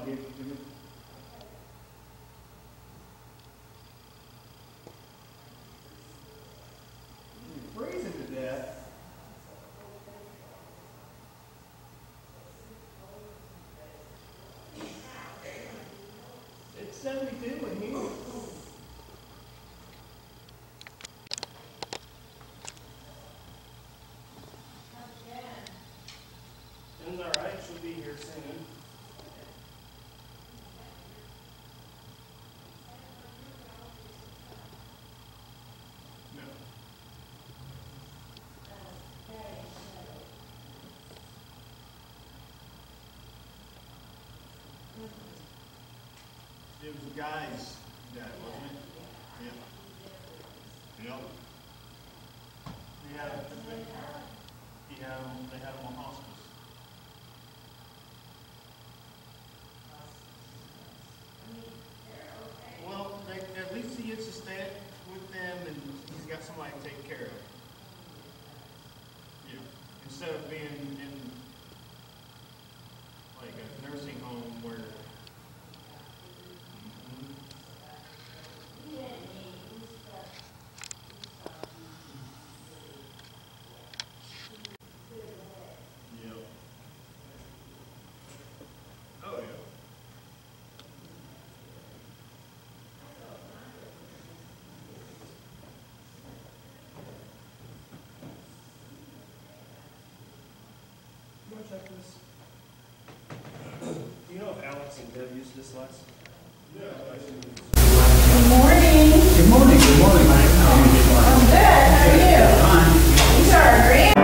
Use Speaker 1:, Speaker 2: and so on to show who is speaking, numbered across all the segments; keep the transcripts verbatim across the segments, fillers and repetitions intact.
Speaker 1: give it to me. You're freezing to death. It's seventy-two in here. It's all right. She'll be here soon. No. It was a guy's dad, wasn't it? Yeah. Yep. He had, he had him, they had him on hospice. Well, they, at least he gets to stay with them, and he's got somebody to take care of. Yeah. Instead of being in like a nursing home where. Yeah. Oh yeah. Check this.
Speaker 2: Do you know if Alex and Deb used this last?
Speaker 1: Yeah, I see.
Speaker 3: Good morning.
Speaker 4: Good morning. Good morning, Mike. How are you doing?
Speaker 3: I'm good. How are you? These are our grand.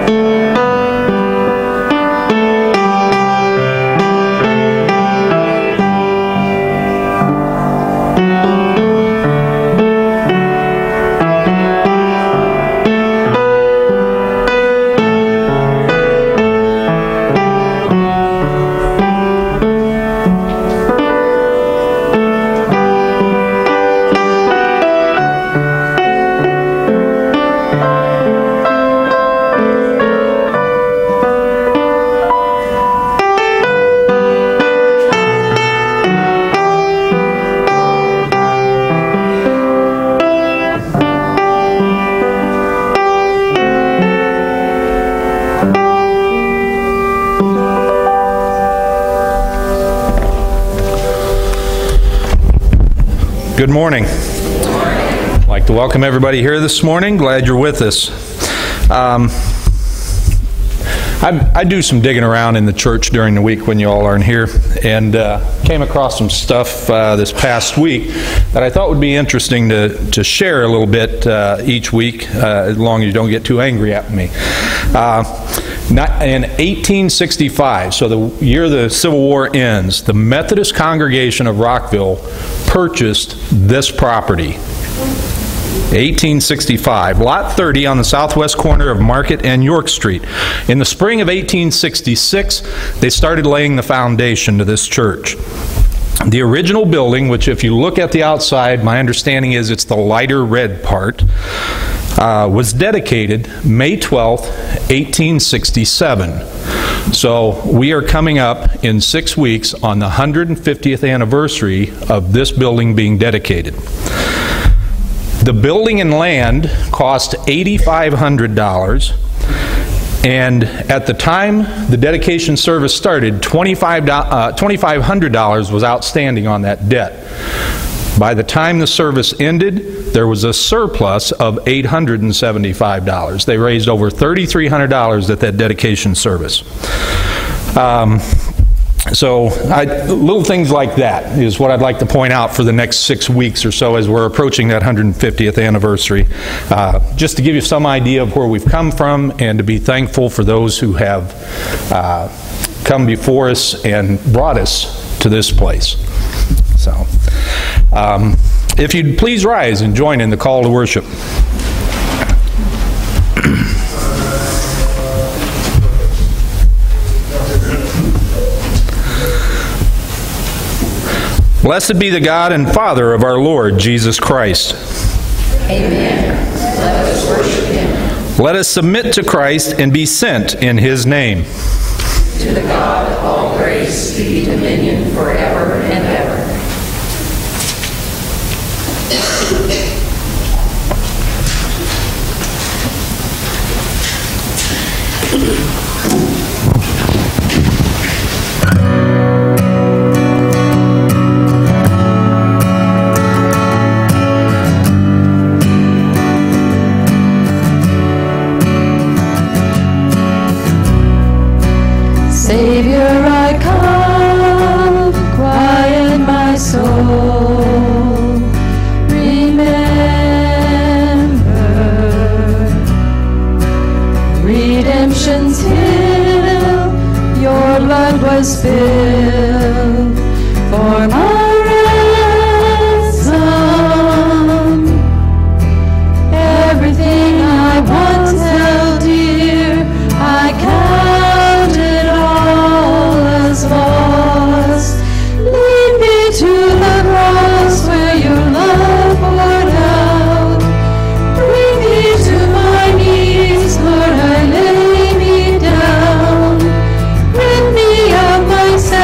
Speaker 5: Good morning. I'd like to welcome everybody here this morning. Glad you're with us. Um, I, I do some digging around in the church during the week when you all aren't here, and uh, came across some stuff uh, this past week that I thought would be interesting to, to share a little bit uh, each week, uh, as long as you don't get too angry at me. Uh, Not, in eighteen sixty-five, so the year the Civil War ends, the Methodist congregation of Rockville purchased this property. eighteen sixty-five, Lot thirty on the southwest corner of Market and York Street. In the spring of eighteen sixty-six, they started laying the foundation to this church. The original building, which if you look at the outside, my understanding is it's the lighter red part, uh, was dedicated May twelfth, eighteen sixty-seven. So we are coming up in six weeks on the one hundred fiftieth anniversary of this building being dedicated. The building and land cost eight thousand five hundred dollars. And at the time the dedication service started, twenty-five hundred dollars was outstanding on that debt. By the time the service ended, there was a surplus of eight hundred seventy-five dollars. They raised over three thousand three hundred dollars at that dedication service. Um, So I, little things like that is what I'd like to point out for the next six weeks or so as we're approaching that one hundred fiftieth anniversary. Uh, just to give you some idea of where we've come from and to be thankful for those who have uh, come before us and brought us to this place. So um, if you'd please rise and join in the call to worship. Blessed be the God and Father of our Lord Jesus Christ.
Speaker 3: Amen. Let us worship Him.
Speaker 5: Let us submit to Christ and be sent in His name.
Speaker 3: To the God of all grace be dominion forever
Speaker 6: was billed for my ransom. Everything I once held dear, I counted all as lost. Lead me to the cross where your love poured out. Bring me to my knees, Lord, I lay me down. Rid me of myself.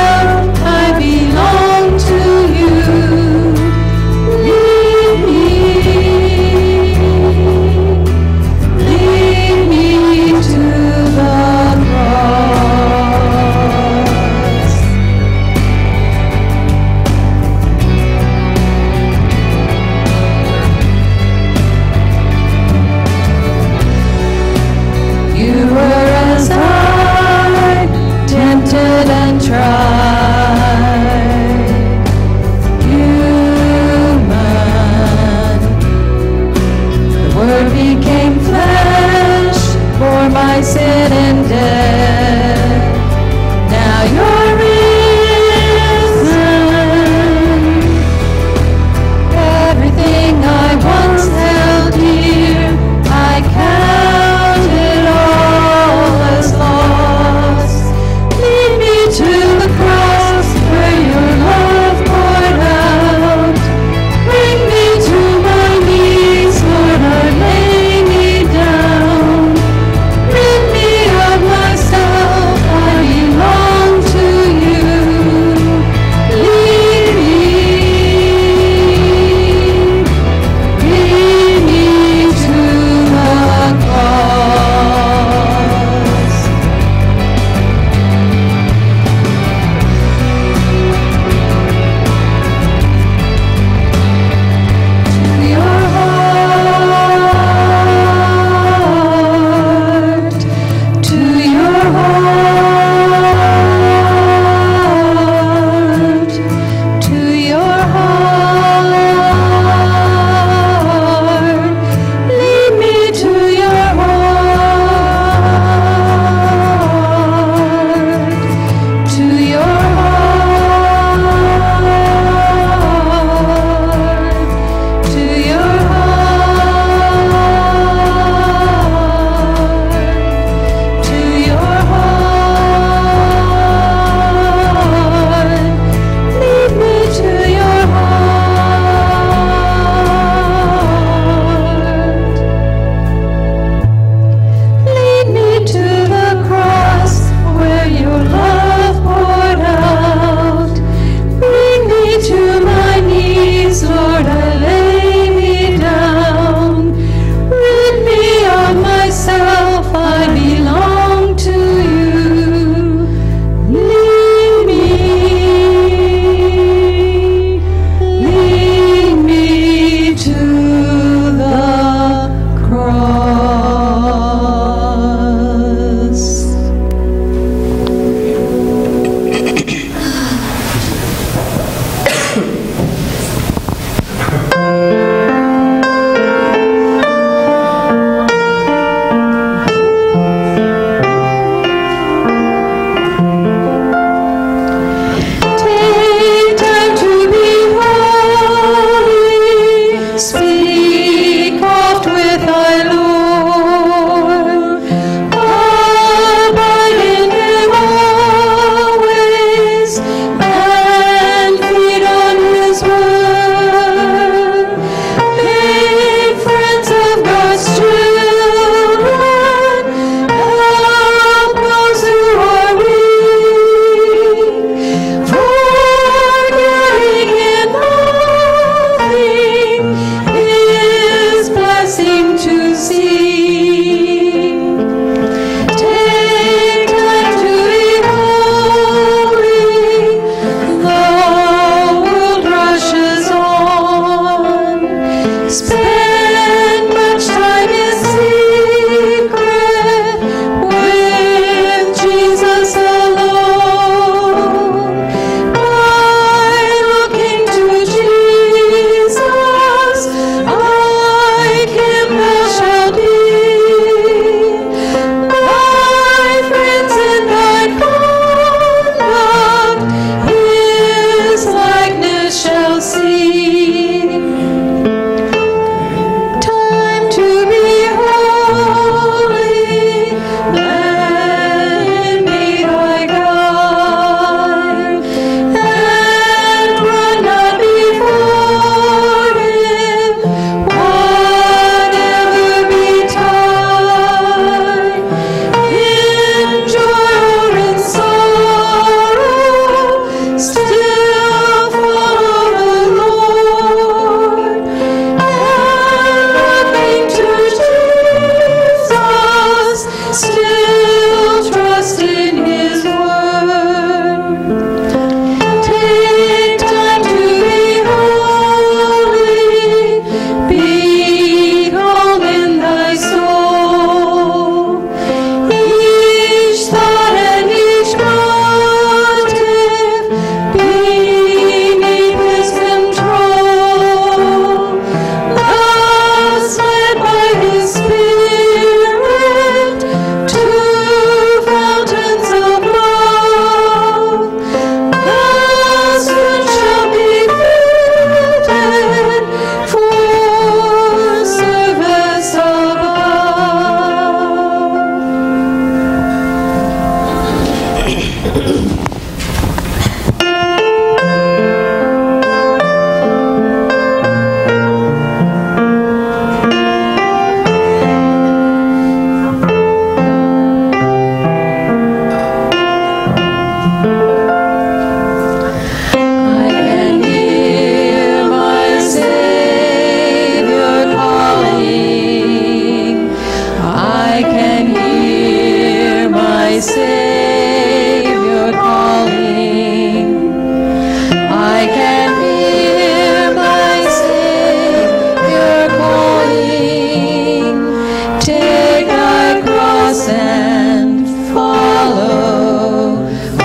Speaker 6: I can hear my Savior calling. Take thy cross and follow,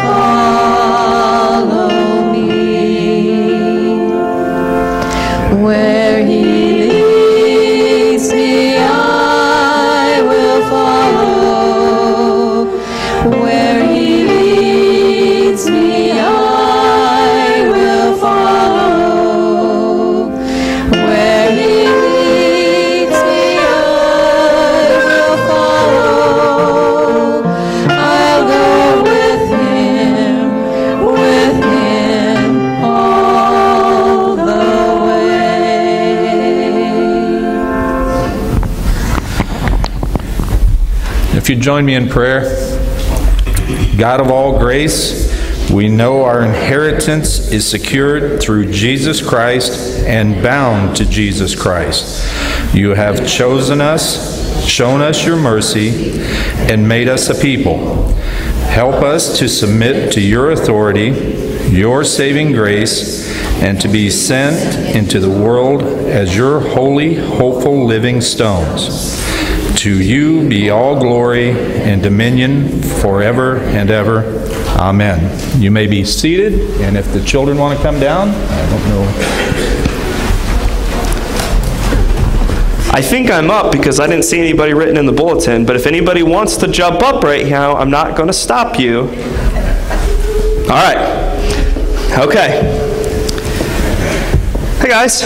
Speaker 6: follow me. Where he leads me, I will follow. Where he leads me, I will follow. Where he leads me, I will follow. I'll go with him, with him all the way.
Speaker 5: If you join me in prayer. God of all grace, we know our inheritance is secured through Jesus Christ and bound to Jesus Christ. You have chosen us, shown us your mercy, and made us a people. Help us to submit to your authority, your saving grace, and to be sent into the world as your holy, hopeful living stones. To you be all glory and dominion forever and ever. Amen. You may be seated, and if the children want to come down, I don't know.
Speaker 2: I think I'm up because I didn't see anybody written in the bulletin, but if anybody wants to jump up right now, I'm not going to stop you. All right. Okay. Hey, guys.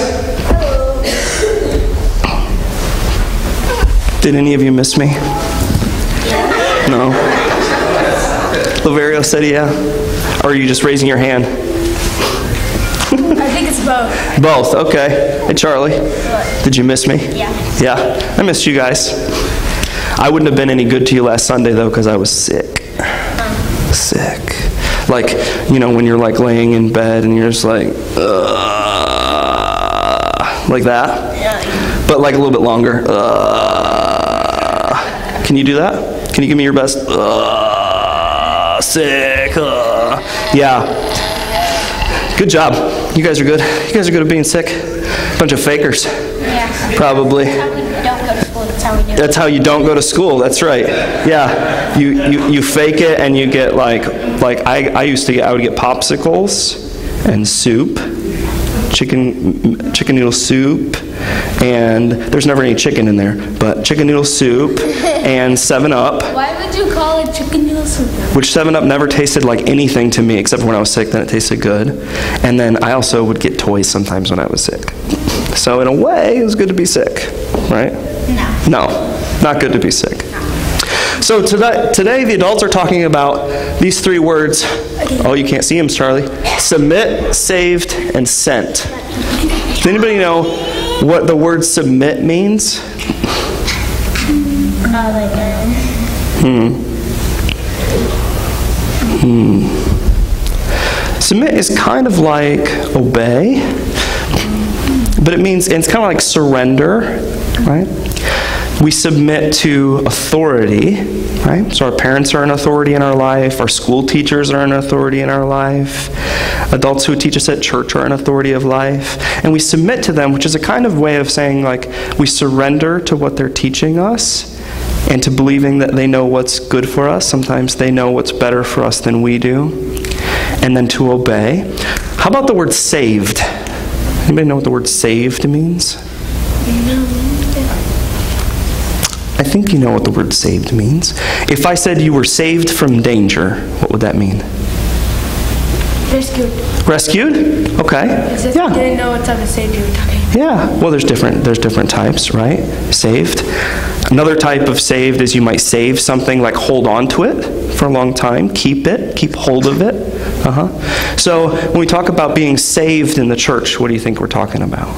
Speaker 2: Did any of you miss me? No? Laverio said yeah. Or are you just raising your hand?
Speaker 7: I think it's both.
Speaker 2: Both, okay. Hey, Charlie. Did you miss me?
Speaker 7: Yeah.
Speaker 2: Yeah? I missed you guys. I wouldn't have been any good to you last Sunday, though, because I was sick. Sick. Like, you know, when you're, like, laying in bed and you're just like, uh, like that?
Speaker 7: Yeah.
Speaker 2: But, like, a little bit longer. Uh, can you do that? Can you give me your best? Uh, sick. Uh. Yeah. Good job. You guys are good. You guys are good at being sick. Bunch of fakers.
Speaker 7: Yeah.
Speaker 2: Probably.
Speaker 7: That's how we don't go to school. That's how we do it.
Speaker 2: That's how you don't go to school. That's right. Yeah. You you, you fake it and you get like like I, I used to get I would get popsicles and soup, chicken chicken noodle soup, and there's never any chicken in there, but chicken noodle soup and seven up.
Speaker 7: Why would you call it chicken noodle soup?
Speaker 2: Which seven up never tasted like anything to me except for when I was sick, then it tasted good. And then I also would get toys sometimes when I was sick. So in a way, it was good to be sick, right?
Speaker 7: No.
Speaker 2: No, not good to be sick. So today, today the adults are talking about these three words. Oh, you can't see them, Charlie. Submit, saved, and sent. Does anybody know what the word submit means?
Speaker 7: Uh, like, uh,
Speaker 2: Hmm. Hmm. Submit is kind of like obey, but it means, it's kind of like surrender, right? We submit to authority, right? So our parents are an authority in our life, our school teachers are an authority in our life, adults who teach us at church are an authority of life, and we submit to them, which is a kind of way of saying, like, we surrender to what they're teaching us, and to believing that they know what's good for us. Sometimes they know what's better for us than we do. And then to obey. How about the word saved? Anybody know what the word saved means? I think you know what the word saved means. If I said you were saved from danger, what would that mean?
Speaker 7: rescued.
Speaker 2: Rescued? Okay.
Speaker 7: Because
Speaker 2: Yeah.
Speaker 7: I didn't know what type of saved you were talking about.
Speaker 2: Yeah, well, there's different there's different types, right? Saved. Another type of saved is you might save something, like hold on to it for a long time, keep it, keep hold of it. Uh-huh. So when we talk about being saved in the church, what do you think we're talking about?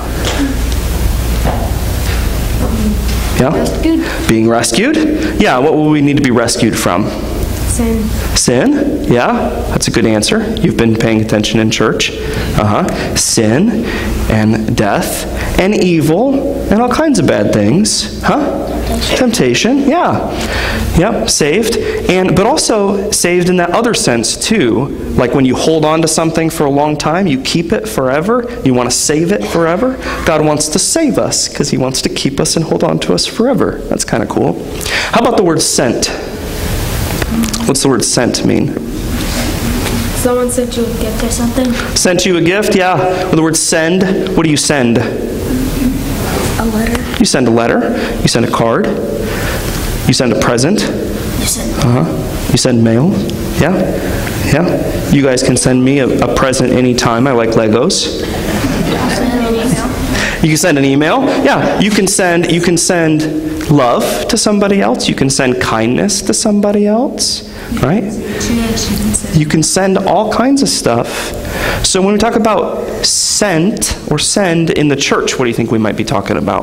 Speaker 2: Yeah?
Speaker 7: Rescued.
Speaker 2: Being rescued? Yeah, what will we need to be rescued from?
Speaker 7: Sin.
Speaker 2: Sin? Yeah, that's a good answer. You've been paying attention in church. Uh-huh. Sin. and death and evil and all kinds of bad things. Huh? Temptation, yeah. Yep, saved. And but also saved in that other sense too. Like when you hold on to something for a long time, you keep it forever, you want to save it forever. God wants to save us because he wants to keep us and hold on to us forever. That's kind of cool. How about the word sent? What's the word sent mean?
Speaker 8: Someone sent you a gift or something?
Speaker 2: Sent you a gift, yeah. Well, the word send, what do you send?
Speaker 8: A letter.
Speaker 2: You send a letter. You send a card. You send a present.
Speaker 8: You sent
Speaker 2: Uh-huh. You send mail. Yeah. Yeah. You guys can send me a, a present anytime. I like Legos.
Speaker 8: an email.
Speaker 2: You can send an email. Yeah. You can send you can send love to somebody else. You can send kindness to somebody else. Right? You can send all kinds of stuff. So when we talk about sent or send in the church, what do you think we might be talking about?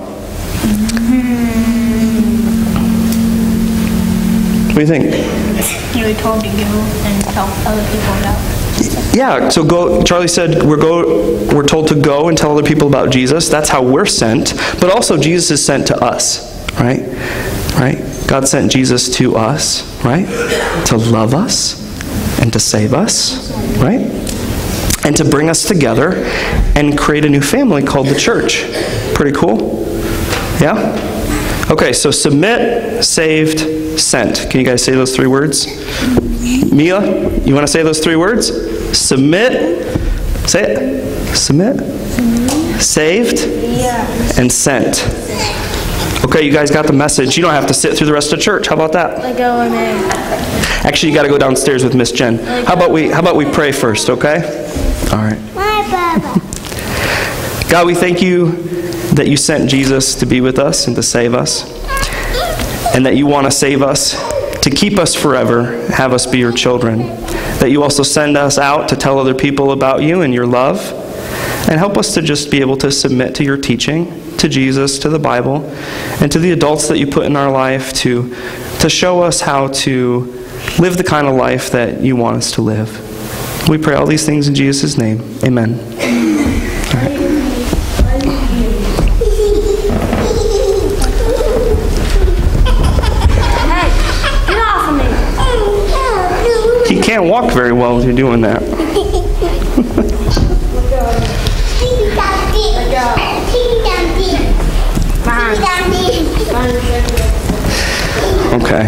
Speaker 2: What do you think?
Speaker 8: You were told to go and tell other people about.
Speaker 2: Yeah, so go. Charlie said we're go. We're told to go and tell other people about Jesus. That's how we're sent. But also Jesus is sent to us, right? Right? God sent Jesus to us, right? To love us and to save us, right? And to bring us together and create a new family called the church. Pretty cool? Yeah? Okay, so submit, saved, sent. Can you guys say those three words? Mia, you want to say those three words? Submit, say it. Submit, saved, and sent. Okay, you guys got the message. You don't have to sit through the rest of church. How about that?
Speaker 8: Let go and then.
Speaker 2: Actually, you got to go downstairs with Miss Jen. How about we how about we pray first, okay? All right. God, we thank you that you sent Jesus to be with us and to save us. And that you want to save us, to keep us forever, have us be your children. That you also send us out to tell other people about you and your love. And help us to just be able to submit to your teaching, to Jesus, to the Bible, and to the adults that you put in our life to, to show us how to live the kind of life that you want us to live. We pray all these things in Jesus' name. Amen. All right.
Speaker 8: Hey, get off of me.
Speaker 2: He can't walk very well if you're doing that. Okay.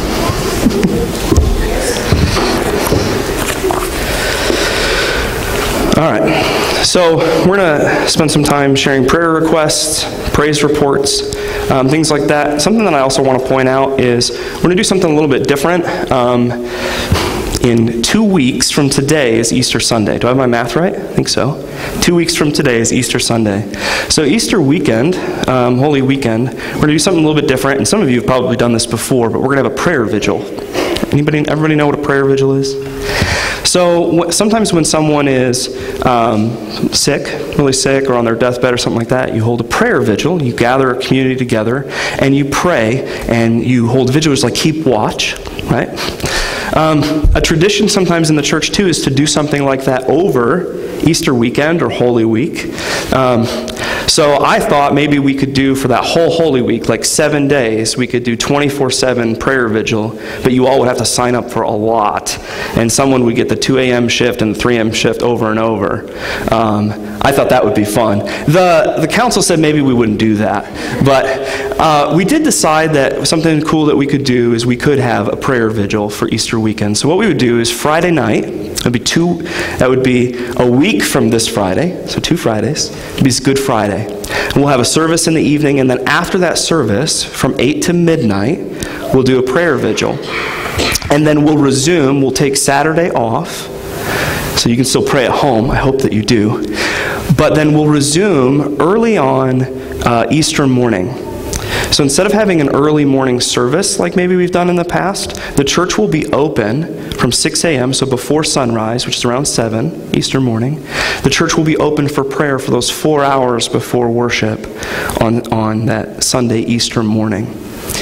Speaker 2: All right. So we're going to spend some time sharing prayer requests, praise reports, um, things like that. Something that I also want to point out is we're going to do something a little bit different. Um, in two weeks from today is Easter Sunday. Do I have my math right? I think so. Two weeks from today is Easter Sunday. So Easter weekend, um, Holy Weekend, we're going to do something a little bit different. And some of you have probably done this before, but we're going to have a prayer vigil. Anybody, everybody know what a prayer vigil is? So sometimes when someone is um, sick, really sick, or on their deathbed or something like that, you hold a prayer vigil. You gather a community together, and you pray, and you hold vigils like keep watch, right? Um, a tradition sometimes in the church, too, is to do something like that over Easter weekend or Holy Week. Um, so I thought maybe we could do for that whole Holy Week, like seven days, we could do twenty-four seven prayer vigil, but you all would have to sign up for a lot. And someone would get the two a.m. shift and the three a.m. shift over and over. Um, I thought that would be fun. The, the council said maybe we wouldn't do that. But uh, we did decide that something cool that we could do is we could have a prayer vigil for Easter weekend. So what we would do is Friday night, it would be two, that would be a week from this Friday, so two Fridays, it would be Good Friday. And we'll have a service in the evening, and then after that service, from eight to midnight, we'll do a prayer vigil. And then we'll resume, we'll take Saturday off, so you can still pray at home, I hope that you do. But then we'll resume early on uh, Easter morning. So instead of having an early morning service like maybe we've done in the past, the church will be open from six a.m., so before sunrise, which is around seven, Easter morning. The church will be open for prayer for those four hours before worship on, on that Sunday Easter morning.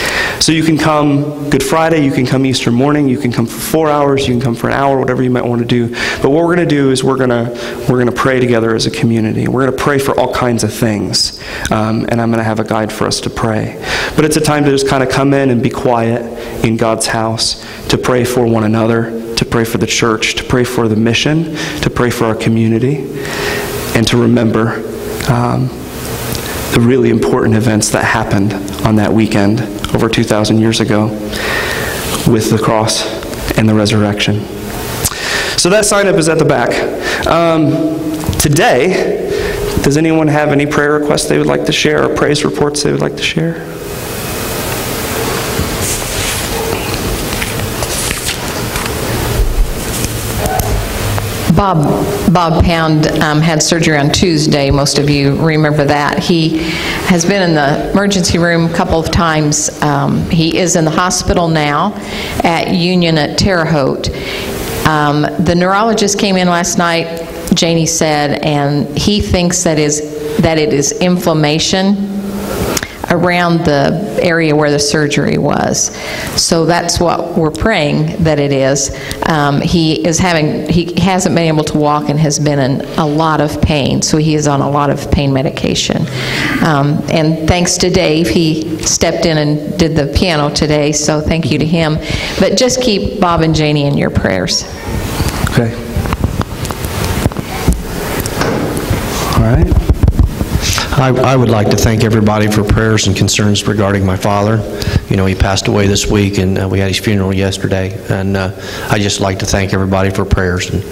Speaker 2: So you can come Good Friday, you can come Easter morning, you can come for four hours, you can come for an hour, whatever you might want to do. But what we're going to do is we're going to we're going to pray together as a community. We're going to pray for all kinds of things, um, and I'm going to have a guide for us to pray. But it's a time to just kind of come in and be quiet in God's house, to pray for one another, to pray for the church, to pray for the mission, to pray for our community, and to remember um, the really important events that happened on that weekend over two thousand years ago with the cross and the resurrection. So that sign up is at the back. Um, today, does anyone have any prayer requests they would like to share or praise reports they would like to share?
Speaker 9: Bob, Bob Pound um, had surgery on Tuesday. Most of you remember that. He has been in the emergency room a couple of times. Um, he is in the hospital now at Union at Terre Haute. Um, the neurologist came in last night, Janie said, and he thinks that is that it is inflammation around the area where the surgery was. So that's what we're praying that it is. Um, he is having, he hasn't been able to walk and has been in a lot of pain, so he is on a lot of pain medication. Um, and thanks to Dave, he stepped in and did the piano today, so thank you to him. But just keep Bob and Janie in your prayers.
Speaker 2: Okay. All right.
Speaker 10: I, I would like to thank everybody for prayers and concerns regarding my father. You know, he passed away this week, and uh, we had his funeral yesterday. And uh, I just like to thank everybody for prayers. And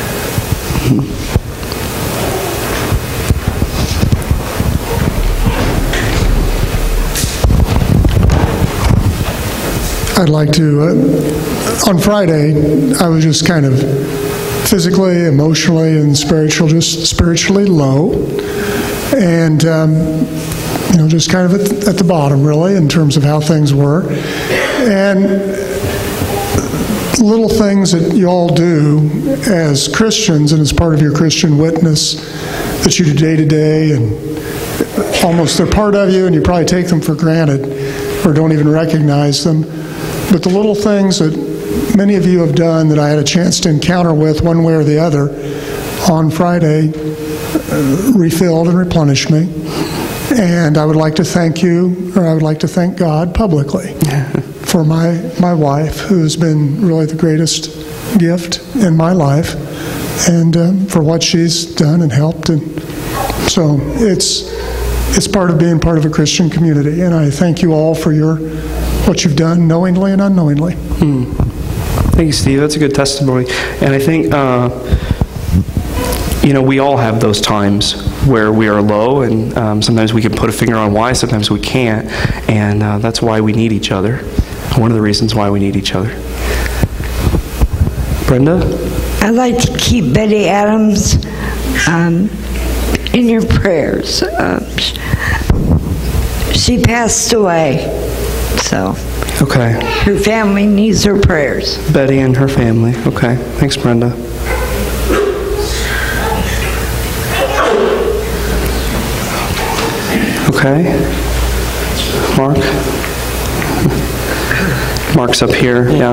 Speaker 11: I'd like to, uh, on Friday, I was just kind of physically, emotionally, and spiritual, just spiritually low. And, um, you know, just kind of at, at the bottom, really, in terms of how things were. And little things that you all do as Christians and as part of your Christian witness that you do day to day, and almost they're part of you, and you probably take them for granted or don't even recognize them. But the little things that many of you have done that I had a chance to encounter with one way or the other on Friday Uh, refilled and replenished me. And I would like to thank you, or I would like to thank God publicly for my, my wife, who has been really the greatest gift in my life, and um, for what she's done and helped. And so it's, it's part of being part of a Christian community. And I thank you all for your what you've done knowingly and unknowingly.
Speaker 2: Hmm. Thank you, Steve. That's a good testimony. And I think uh, you know, we all have those times where we are low, and um, sometimes we can put a finger on why, sometimes we can't, and uh, that's why we need each other. One of the reasons why we need each other. Brenda?
Speaker 12: I'd like to keep Betty Adams um, in your prayers. Uh, she passed away, so
Speaker 2: okay.
Speaker 12: Her family needs her prayers.
Speaker 2: Betty and her family. Okay. Thanks, Brenda. Okay. Mark? Mark's up here, yeah.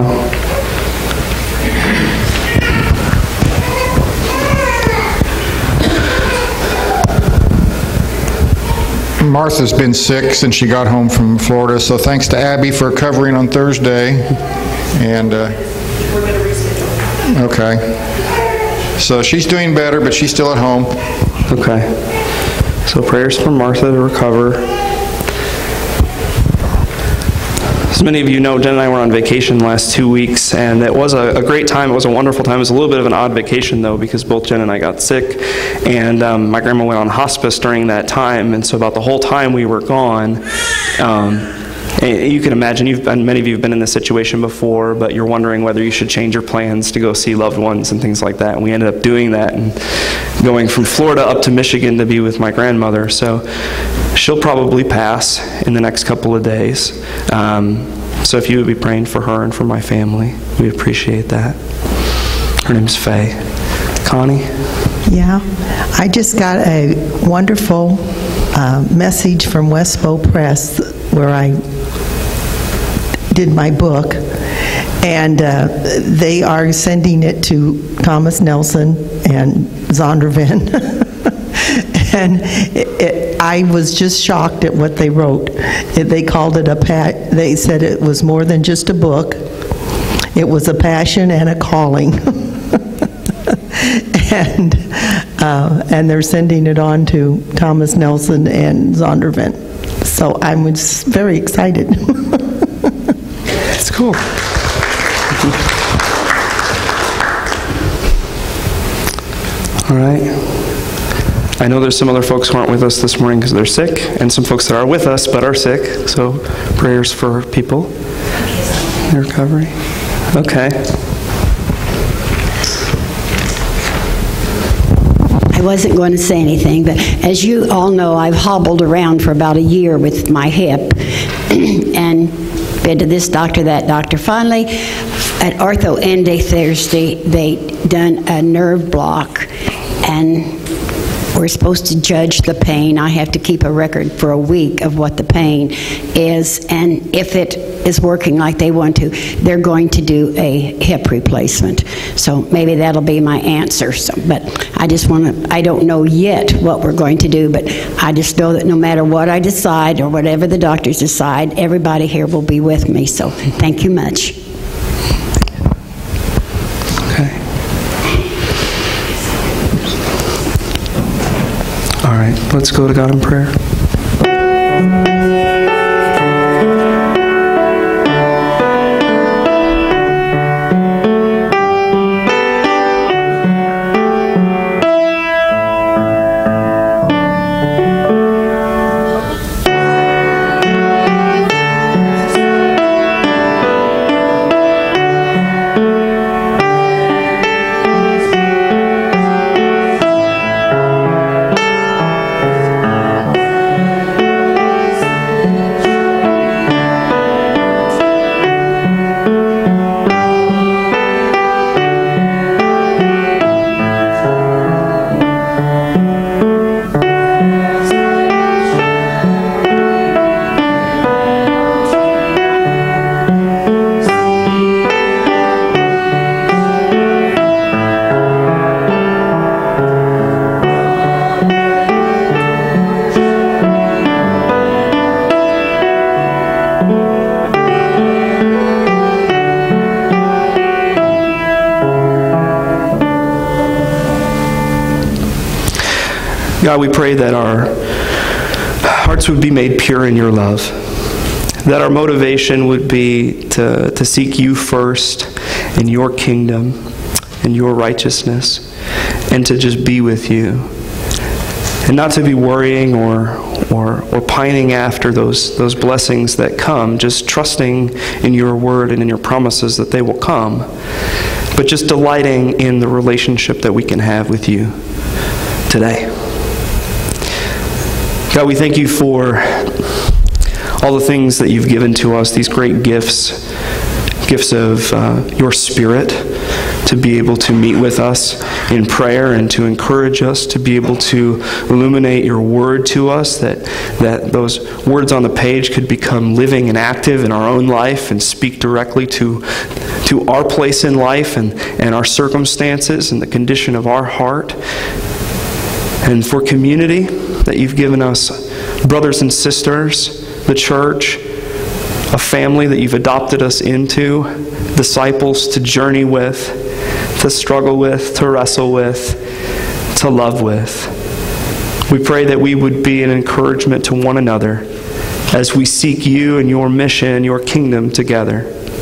Speaker 13: Martha's been sick since she got home from Florida, so thanks to Abby for covering on Thursday. And, uh, we're going to reschedule. Okay. So she's doing better, but she's still at home.
Speaker 2: Okay. So prayers for Martha to recover. As many of you know, Jen and I were on vacation the last two weeks, and it was a, a great time. It was a wonderful time. It was a little bit of an odd vacation, though, because both Jen and I got sick, and um, my grandma went on hospice during that time, and so about the whole time we were gone, um, and you can imagine, you've been, many of you have been in this situation before, but you're wondering whether you should change your plans to go see loved ones and things like that, and we ended up doing that and going from Florida up to Michigan to be with my grandmother. So she'll probably pass in the next couple of days. Um, so if you would be praying for her and for my family, we'd appreciate that. Her name's Faye. Connie?
Speaker 14: Yeah, I just got a wonderful uh, message from Westbow Press where I did my book, and uh, they are sending it to Thomas Nelson and Zondervan. And it, it, I was just shocked at what they wrote. It, they called it a pa- they said it was more than just a book. It was a passion and a calling. and uh, and they're sending it on to Thomas Nelson and Zondervan. So I was very excited.
Speaker 2: That's cool. All right. I know there's some other folks who aren't with us this morning because they're sick, and some folks that are with us but are sick, so prayers for people in recovery. Okay.
Speaker 15: I wasn't going to say anything, but as you all know, I've hobbled around for about a year with my hip, and been to this doctor, that doctor. Finally, at Ortho Ende Thursday, they done a nerve block, and we're supposed to judge the pain. I have to keep a record for a week of what the pain is, and if it is working like they want to, they're going to do a hip replacement. So maybe that'll be my answer. So, but I just want to, I don't know yet what we're going to do, but I just know that no matter what I decide or whatever the doctors decide, everybody here will be with me. So thank you much.
Speaker 2: Okay. All right, let's go to God in prayer. God, we pray that our hearts would be made pure in your love, that our motivation would be to, to seek you first in your kingdom and your righteousness, and to just be with you, and not to be worrying or, or, or pining after those, those blessings that come, just trusting in your word and in your promises that they will come, but just delighting in the relationship that we can have with you today. God, we thank you for all the things that you've given to us, these great gifts, gifts of uh, your Spirit, to be able to meet with us in prayer and to encourage us, to be able to illuminate your word to us, that, that those words on the page could become living and active in our own life and speak directly to, to our place in life and, and our circumstances and the condition of our heart. And for community, that you've given us brothers and sisters, the church, a family that you've adopted us into, disciples to journey with, to struggle with, to wrestle with, to love with. We pray that we would be an encouragement to one another as we seek you and your mission, your kingdom together.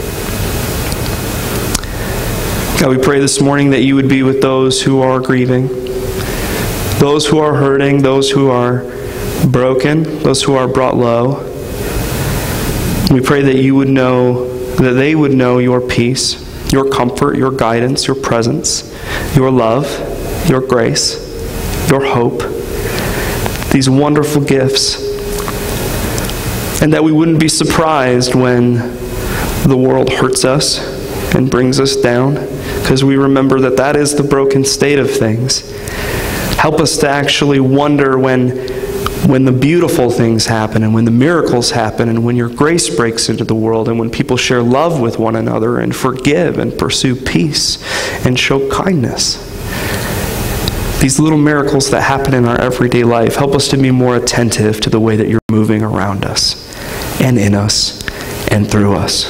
Speaker 2: God, we pray this morning that you would be with those who are grieving, those who are hurting, those who are broken, those who are brought low. We pray that you would know, that they would know your peace, your comfort, your guidance, your presence, your love, your grace, your hope, these wonderful gifts. And that we wouldn't be surprised when the world hurts us and brings us down, because we remember that that is the broken state of things. Help us to actually wonder when when the beautiful things happen and when the miracles happen and when your grace breaks into the world and when people share love with one another and forgive and pursue peace and show kindness. These little miracles that happen in our everyday life help us to be more attentive to the way that you're moving around us and in us and through us.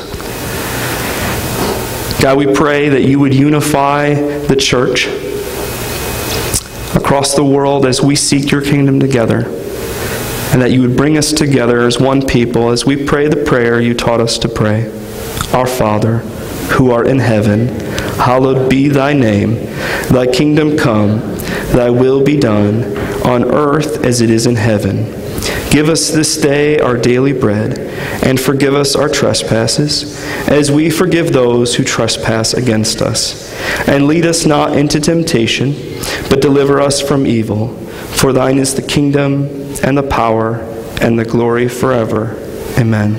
Speaker 2: God, we pray that you would unify the church across the world as we seek your kingdom together, and that you would bring us together as one people as we pray the prayer you taught us to pray. Our Father, who art in heaven, hallowed be thy name. Thy kingdom come, thy will be done, on earth as it is in heaven. Give us this day our daily bread, and forgive us our trespasses, as we forgive those who trespass against us. And lead us not into temptation, but deliver us from evil. For thine is the kingdom, and the power, and the glory forever. Amen.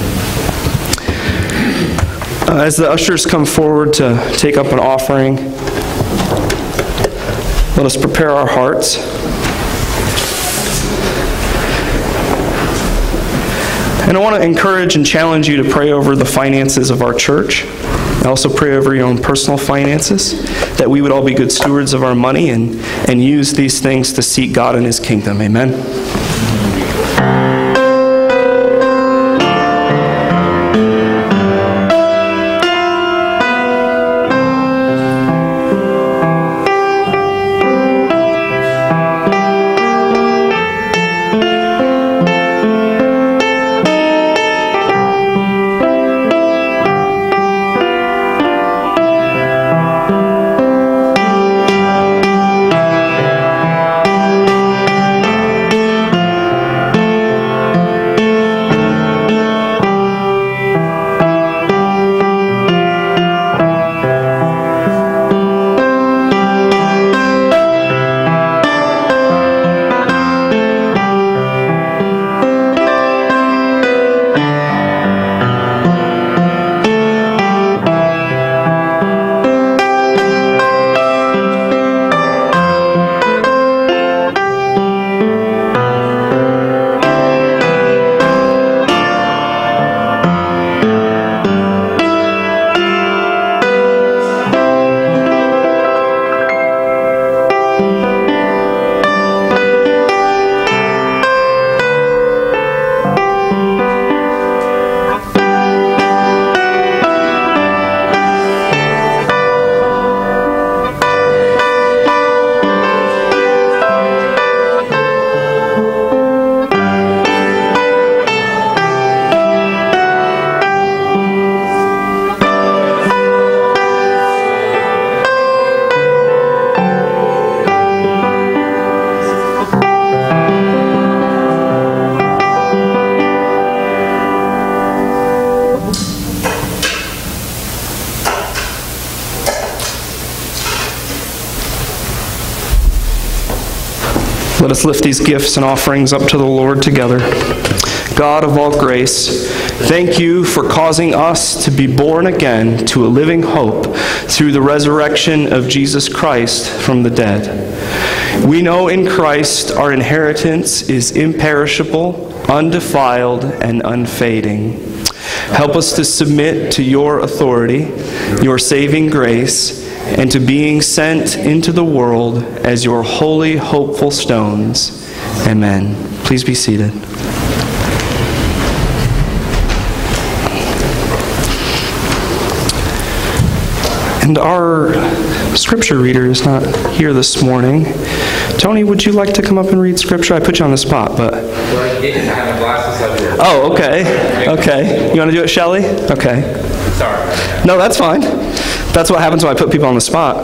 Speaker 2: Uh, as the ushers come forward to take up an offering, let us prepare our hearts. And I want to encourage and challenge you to pray over the finances of our church. I also pray over your own personal finances, that we would all be good stewards of our money and, and use these things to seek God and his kingdom. Amen. Let us lift these gifts and offerings up to the Lord together. God of all grace, thank you for causing us to be born again to a living hope through the resurrection of Jesus Christ from the dead. We know in Christ our inheritance is imperishable, undefiled, and unfading. Help us to submit to your authority, your saving grace, and to being sent into the world as your holy, hopeful stones. Amen. Please be seated. And our scripture reader is not here this morning. Tony, would you like to come up and read scripture? I put you on the spot, but... Oh, okay. Okay. You want to do it, Shelley? Okay.
Speaker 16: Sorry.
Speaker 2: No, that's fine. That's what happens when I put people on the spot.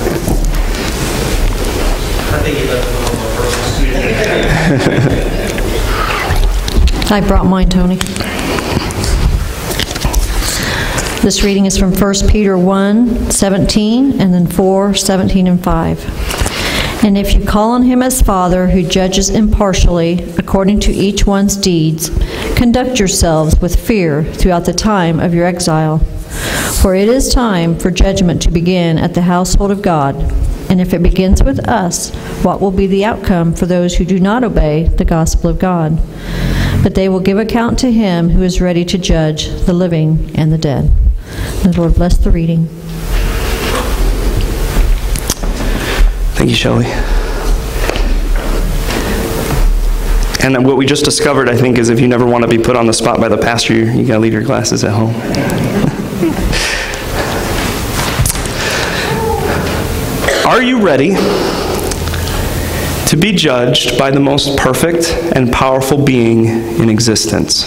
Speaker 17: I brought mine, Tony. This reading is from First Peter one, seventeen, and then four, seventeen, and five. And if you call on him as Father, who judges impartially according to each one's deeds, conduct yourselves with fear throughout the time of your exile. For it is time for judgment to begin at the household of God. And if it begins with us, what will be the outcome for those who do not obey the gospel of God? But they will give account to him who is ready to judge the living and the dead. And the Lord bless the reading.
Speaker 2: Thank you, Shelley. And what we just discovered, I think, is if you never want to be put on the spot by the pastor, you, you got to leave your glasses at home. Are you ready to be judged by the most perfect and powerful being in existence?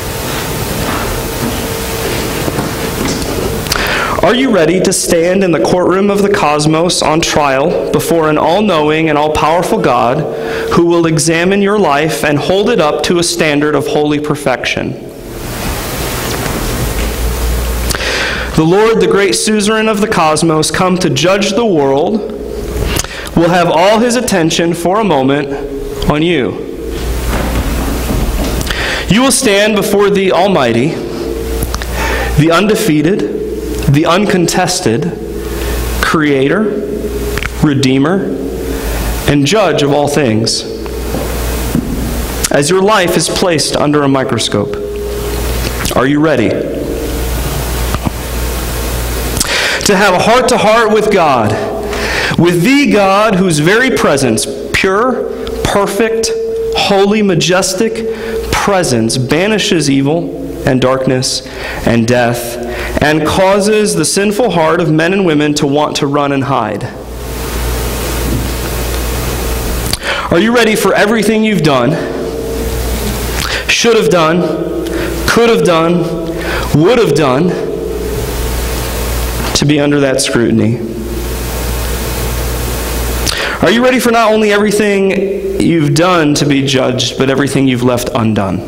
Speaker 2: Are you ready to stand in the courtroom of the cosmos on trial before an all-knowing and all-powerful God who will examine your life and hold it up to a standard of holy perfection? The Lord, the great suzerain of the cosmos, come to judge the world, will have all his attention for a moment on you. You will stand before the Almighty, the undefeated, the uncontested Creator, Redeemer, and Judge of all things, as your life is placed under a microscope. Are you ready to have a heart-to-heart with God, with the God whose very presence, pure, perfect, holy, majestic presence, banishes evil and darkness and death, and causes the sinful heart of men and women to want to run and hide? Are you ready for everything you've done, should have done, could have done, would have done, to be under that scrutiny? Are you ready for not only everything you've done to be judged, but everything you've left undone?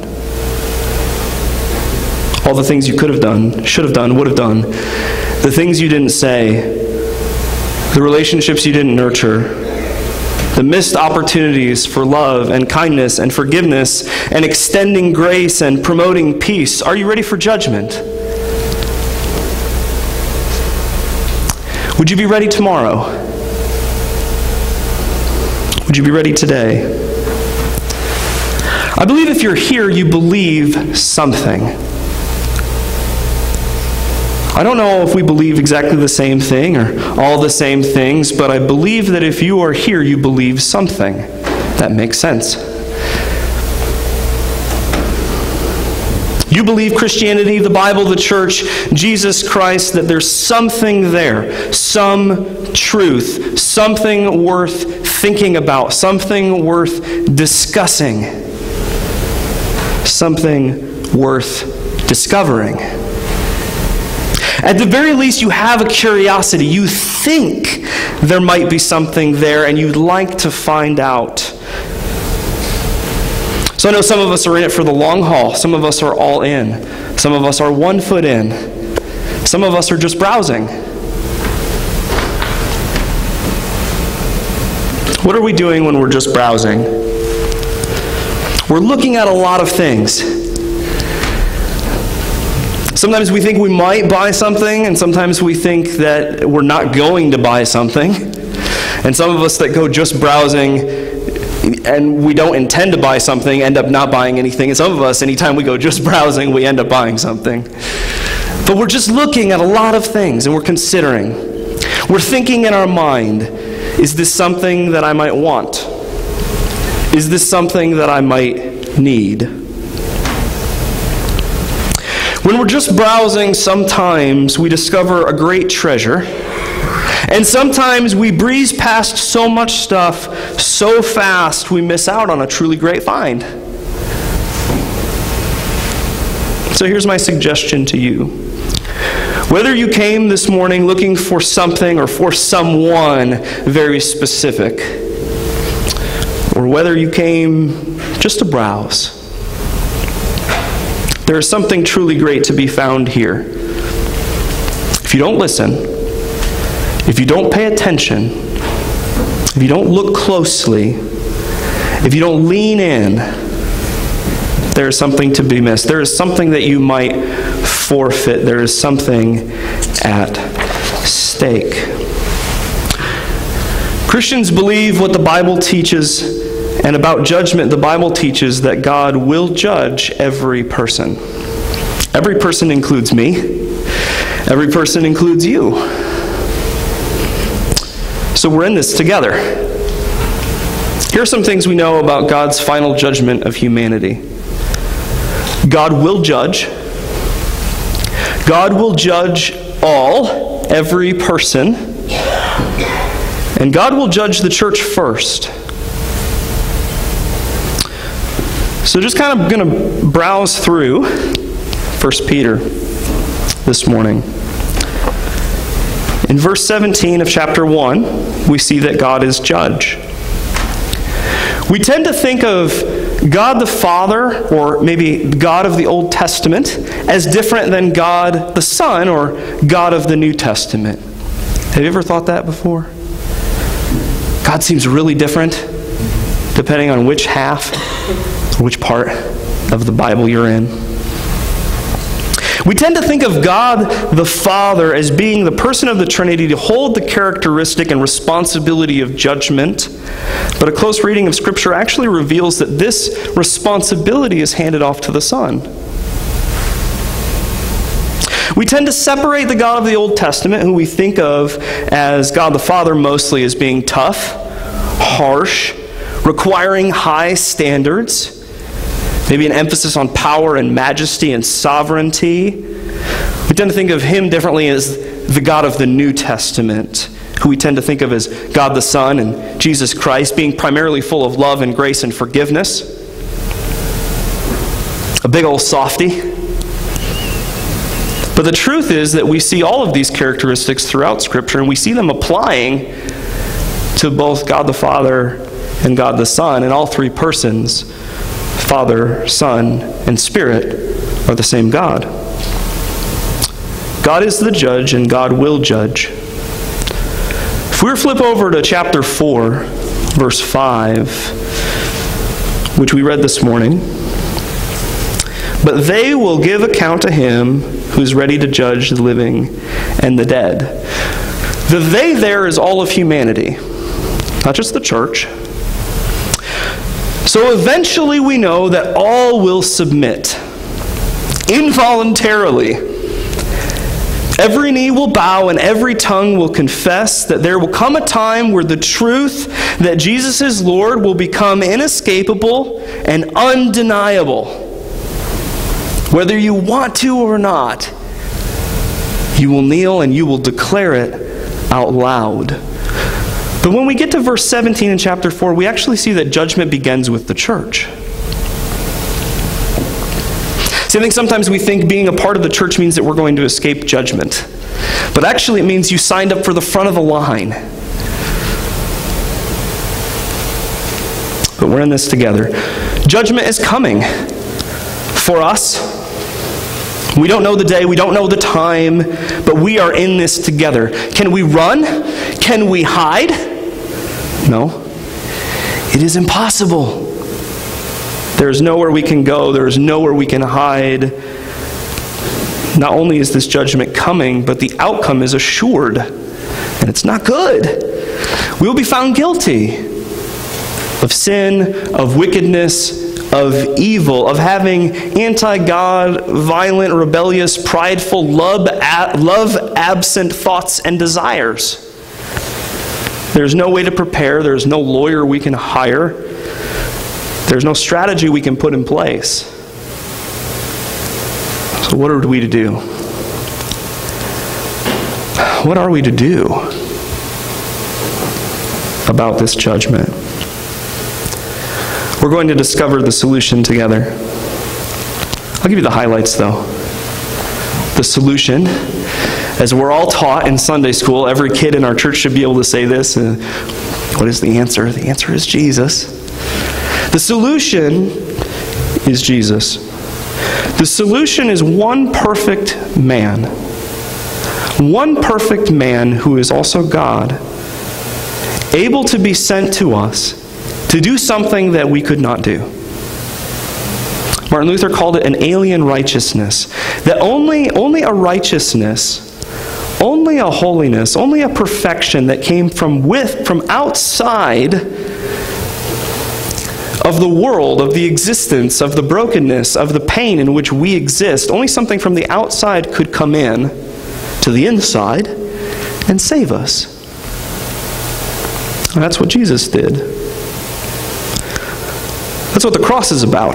Speaker 2: All the things you could have done, should have done, would have done, the things you didn't say, the relationships you didn't nurture, the missed opportunities for love and kindness and forgiveness and extending grace and promoting peace. Are you ready for judgment? Would you be ready tomorrow? Would you be ready today? I believe if you're here, you believe something. I don't know if we believe exactly the same thing or all the same things, but I believe that if you are here, you believe something. That makes sense. You believe Christianity, the Bible, the church, Jesus Christ, that there's something there, some truth, something worth thinking about, something worth discussing, something worth discovering. At the very least, you have a curiosity. You think there might be something there, and you'd like to find out. So I know some of us are in it for the long haul. Some of us are all in. Some of us are one foot in. Some of us are just browsing. What are we doing when we're just browsing? We're looking at a lot of things. Sometimes we think we might buy something, and sometimes we think that we're not going to buy something. And some of us that go just browsing and we don't intend to buy something end up not buying anything. And some of us, anytime we go just browsing, we end up buying something. But we're just looking at a lot of things, and we're considering. We're thinking in our mind, is this something that I might want? Is this something that I might need? When we're just browsing, sometimes we discover a great treasure, and sometimes we breeze past so much stuff so fast we miss out on a truly great find. So here's my suggestion to you. Whether you came this morning looking for something or for someone very specific, or whether you came just to browse, there is something truly great to be found here. If you don't listen, if you don't pay attention, if you don't look closely, if you don't lean in, there is something to be missed. There is something that you might forfeit. There is something at stake. Christians believe what the Bible teaches, and about judgment, the Bible teaches that God will judge every person. Every person includes me. Every person includes you. So we're in this together. Here are some things we know about God's final judgment of humanity. God will judge. God will judge all, every person. And God will judge the church first. So just kind of going to browse through First Peter this morning. In verse seventeen of chapter one, we see that God is judge. We tend to think of God the Father, or maybe God of the Old Testament, as different than God the Son, or God of the New Testament. Have you ever thought that before? God seems really different depending on which half, or which part of the Bible you're in. We tend to think of God the Father as being the person of the Trinity to hold the characteristic and responsibility of judgment, but a close reading of Scripture actually reveals that this responsibility is handed off to the Son. We tend to separate the God of the Old Testament, who we think of as God the Father mostly as being tough, harsh, requiring high standards, maybe an emphasis on power and majesty and sovereignty. We tend to think of him differently as the God of the New Testament, who we tend to think of as God the Son and Jesus Christ, being primarily full of love and grace and forgiveness. A big old softy. But the truth is that we see all of these characteristics throughout Scripture, and we see them applying to both God the Father and God the Son, and all three persons, Father, Son, and Spirit, are the same God. God is the judge, and God will judge. If we were to flip over to chapter four, verse five, which we read this morning, "But they will give account to him who's ready to judge the living and the dead." The "they" there is all of humanity, not just the church. So eventually we know that all will submit, involuntarily. Every knee will bow and every tongue will confess that there will come a time where the truth that Jesus is Lord will become inescapable and undeniable. Whether you want to or not, you will kneel and you will declare it out loud. But when we get to verse seventeen in chapter four, we actually see that judgment begins with the church. See, I think sometimes we think being a part of the church means that we're going to escape judgment. But actually it means you signed up for the front of the line. But we're in this together. Judgment is coming for us. We don't know the day, we don't know the time, but we are in this together. Can we run? Can we hide? No. It is impossible. There is nowhere we can go. There is nowhere we can hide. Not only is this judgment coming, but the outcome is assured. And it's not good. We will be found guilty of sin, of wickedness, of evil, of having anti-God, violent, rebellious, prideful, love-absent thoughts and desires. There's no way to prepare. There's no lawyer we can hire. There's no strategy we can put in place. So what are we to do? What are we to do about this judgment? We're going to discover the solution together. I'll give you the highlights, though. The solution, as we're all taught in Sunday school, every kid in our church should be able to say this. Uh, what is the answer? The answer is Jesus. The solution is Jesus. The solution is one perfect man. One perfect man who is also God, able to be sent to us to do something that we could not do. Martin Luther called it an alien righteousness. That only, only a righteousness only a holiness, only a perfection that came from with, from outside of the world, of the existence, of the brokenness, of the pain in which we exist. Only something from the outside could come in to the inside and save us. And that's what Jesus did. That's what the cross is about.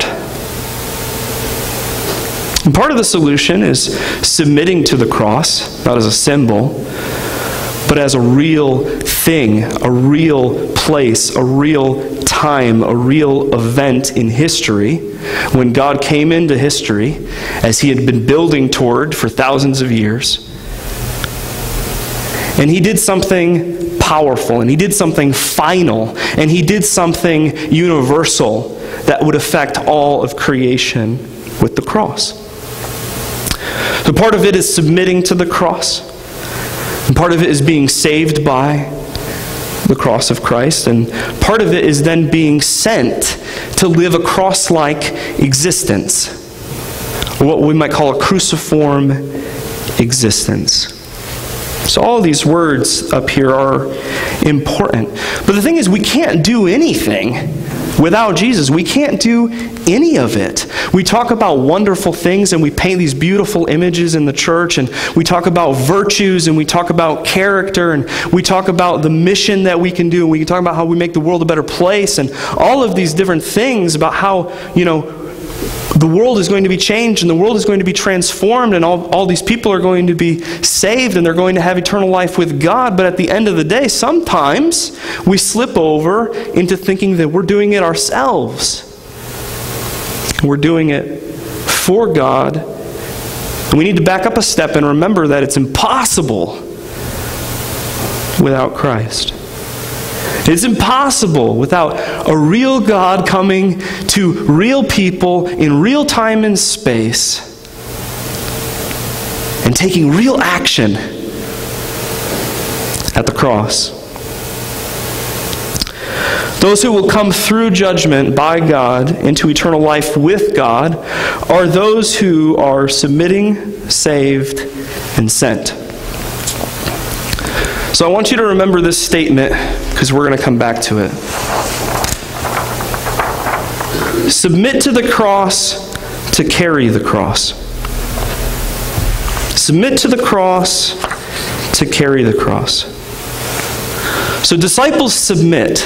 Speaker 2: And part of the solution is submitting to the cross, not as a symbol, but as a real thing, a real place, a real time, a real event in history, when God came into history, as he had been building toward for thousands of years. And he did something powerful, and he did something final, and he did something universal that would affect all of creation with the cross. So part of it is submitting to the cross. And part of it is being saved by the cross of Christ. And part of it is then being sent to live a cross-like existence. Or what we might call a cruciform existence. So all of these words up here are important. But the thing is, we can't do anything without Jesus. We can't do any of it. We talk about wonderful things and we paint these beautiful images in the church, and we talk about virtues and we talk about character, and we talk about the mission that we can do, and we can talk about how we make the world a better place, and all of these different things about how, you know, the world is going to be changed and the world is going to be transformed, and all, all these people are going to be saved and they're going to have eternal life with God. But at the end of the day, sometimes we slip over into thinking that we're doing it ourselves. We're doing it for God. And we need to back up a step and remember that it's impossible without Christ. It's impossible without a real God coming to real people in real time and space and taking real action at the cross. Those who will come through judgment by God into eternal life with God are those who are submitting, saved, and sent. So I want you to remember this statement, because we're going to come back to it. Submit to the cross to carry the cross. Submit to the cross to carry the cross. So disciples submit.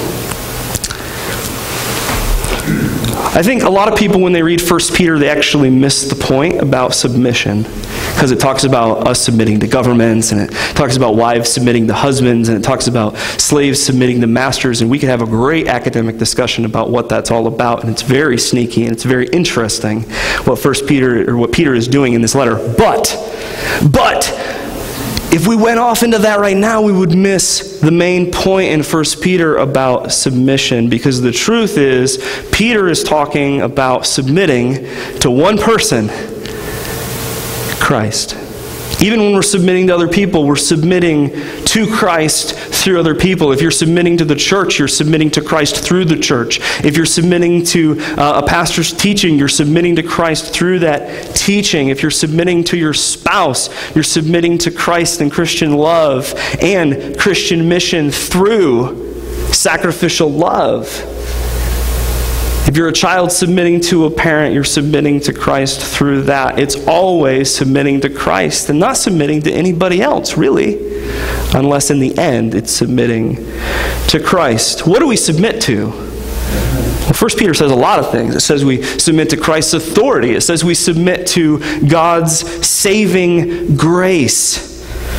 Speaker 2: I think a lot of people, when they read First Peter, they actually miss the point about submission, because it talks about us submitting to governments, and it talks about wives submitting to husbands, and it talks about slaves submitting to masters, and we could have a great academic discussion about what that's all about, and it's very sneaky, and it's very interesting what First Peter, or what Peter is doing in this letter. But, but, if we went off into that right now, we would miss the main point in First Peter about submission, because the truth is, Peter is talking about submitting to one person, Christ. Even when we're submitting to other people, we're submitting to Christ through other people. If you're submitting to the church, you're submitting to Christ through the church. If you're submitting to uh, a pastor's teaching, you're submitting to Christ through that teaching. If you're submitting to your spouse, you're submitting to Christ and Christian love and Christian mission through sacrificial love. If you're a child submitting to a parent, you're submitting to Christ through that. It's always submitting to Christ and not submitting to anybody else, really, unless in the end it's submitting to Christ. What do we submit to? Well, First Peter says a lot of things. It says we submit to Christ's authority. It says we submit to God's saving grace.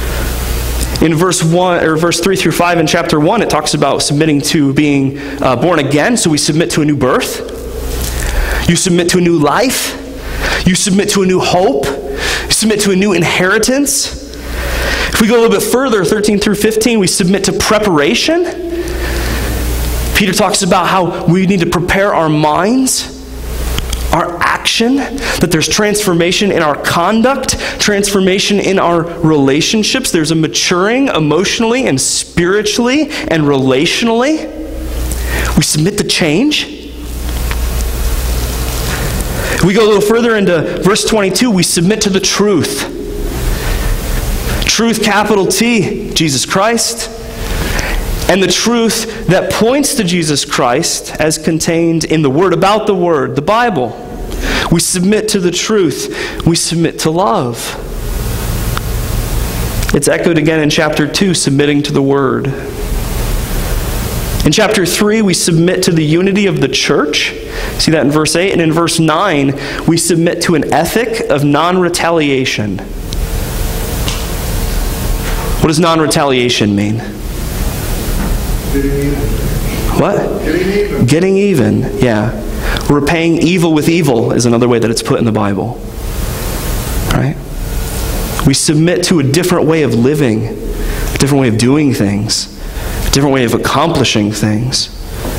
Speaker 2: In verse one or verse three through five in chapter one, it talks about submitting to being uh, born again. So we submit to a new birth. You submit to a new life. You submit to a new hope. You submit to a new inheritance. If we go a little bit further, thirteen through fifteen, we submit to preparation. Peter talks about how we need to prepare our minds, our action, that there's transformation in our conduct, transformation in our relationships. There's a maturing emotionally and spiritually and relationally. We submit to change. We go a little further into verse twenty-two, we submit to the truth. truth, capital T, Jesus Christ, and the truth that points to Jesus Christ as contained in the Word about the Word, the Bible. We submit to the truth. We submit to love. It's echoed again in chapter two, submitting to the Word. In chapter three, we submit to the unity of the church. See that in verse eight. And in verse nine, we submit to an ethic of non-retaliation. What does non-retaliation mean?
Speaker 13: Getting even.
Speaker 2: What?
Speaker 13: Getting even.
Speaker 2: Getting even, yeah. Repaying evil with evil is another way that it's put in the Bible. Right? We submit to a different way of living, a different way of doing things, a different way of accomplishing things.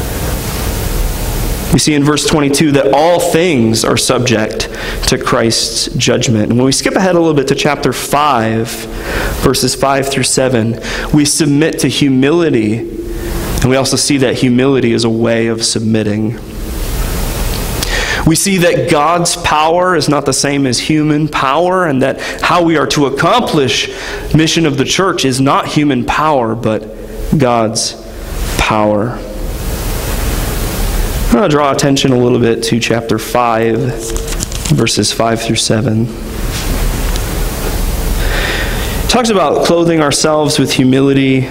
Speaker 2: We see in verse twenty-two that all things are subject to Christ's judgment. And when we skip ahead a little bit to chapter five, verses five through seven, we submit to humility, and we also see that humility is a way of submitting. We see that God's power is not the same as human power, and that how we are to accomplish mission of the church is not human power, but God's power. I'm going to draw attention a little bit to chapter five, verses five through seven. It talks about clothing ourselves with humility,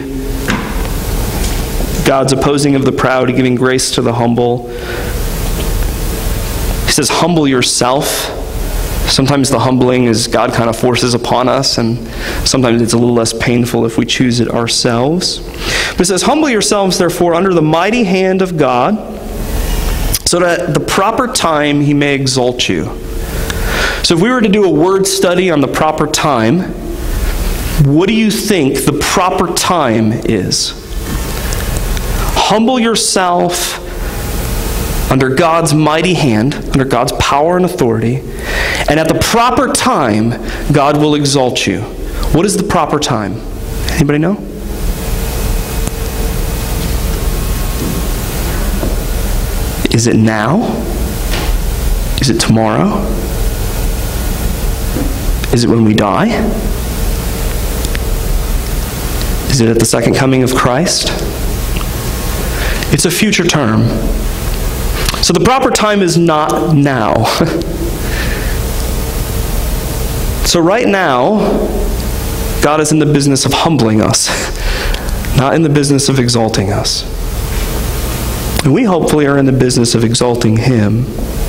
Speaker 2: God's opposing of the proud, giving grace to the humble. He says, humble yourself. Sometimes the humbling is God kind of forces upon us, and sometimes it's a little less painful if we choose it ourselves. But it says, humble yourselves, therefore, under the mighty hand of God, so that at the proper time he may exalt you. So if we were to do a word study on the proper time, what do you think the proper time is? Humble yourself under God's mighty hand, under God's power and authority, and at the proper time, God will exalt you. What is the proper time? Anybody know? Is it now? Is it tomorrow? Is it when we die? Is it at the second coming of Christ? It's a future term. So the proper time is not now. So right now, God is in the business of humbling us, not in the business of exalting us. And we hopefully are in the business of exalting Him.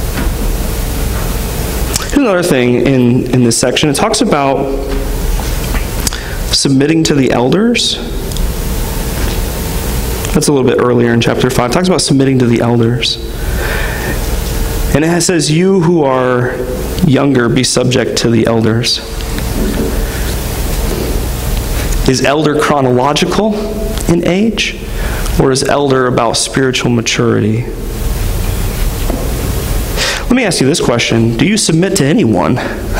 Speaker 2: Here's another thing in, in this section. It talks about submitting to the elders. That's a little bit earlier in chapter five. It talks about submitting to the elders. And it says, you who are younger, be subject to the elders. Is elder chronological in age? Or is elder about spiritual maturity? Let me ask you this question. Do you submit to anyone?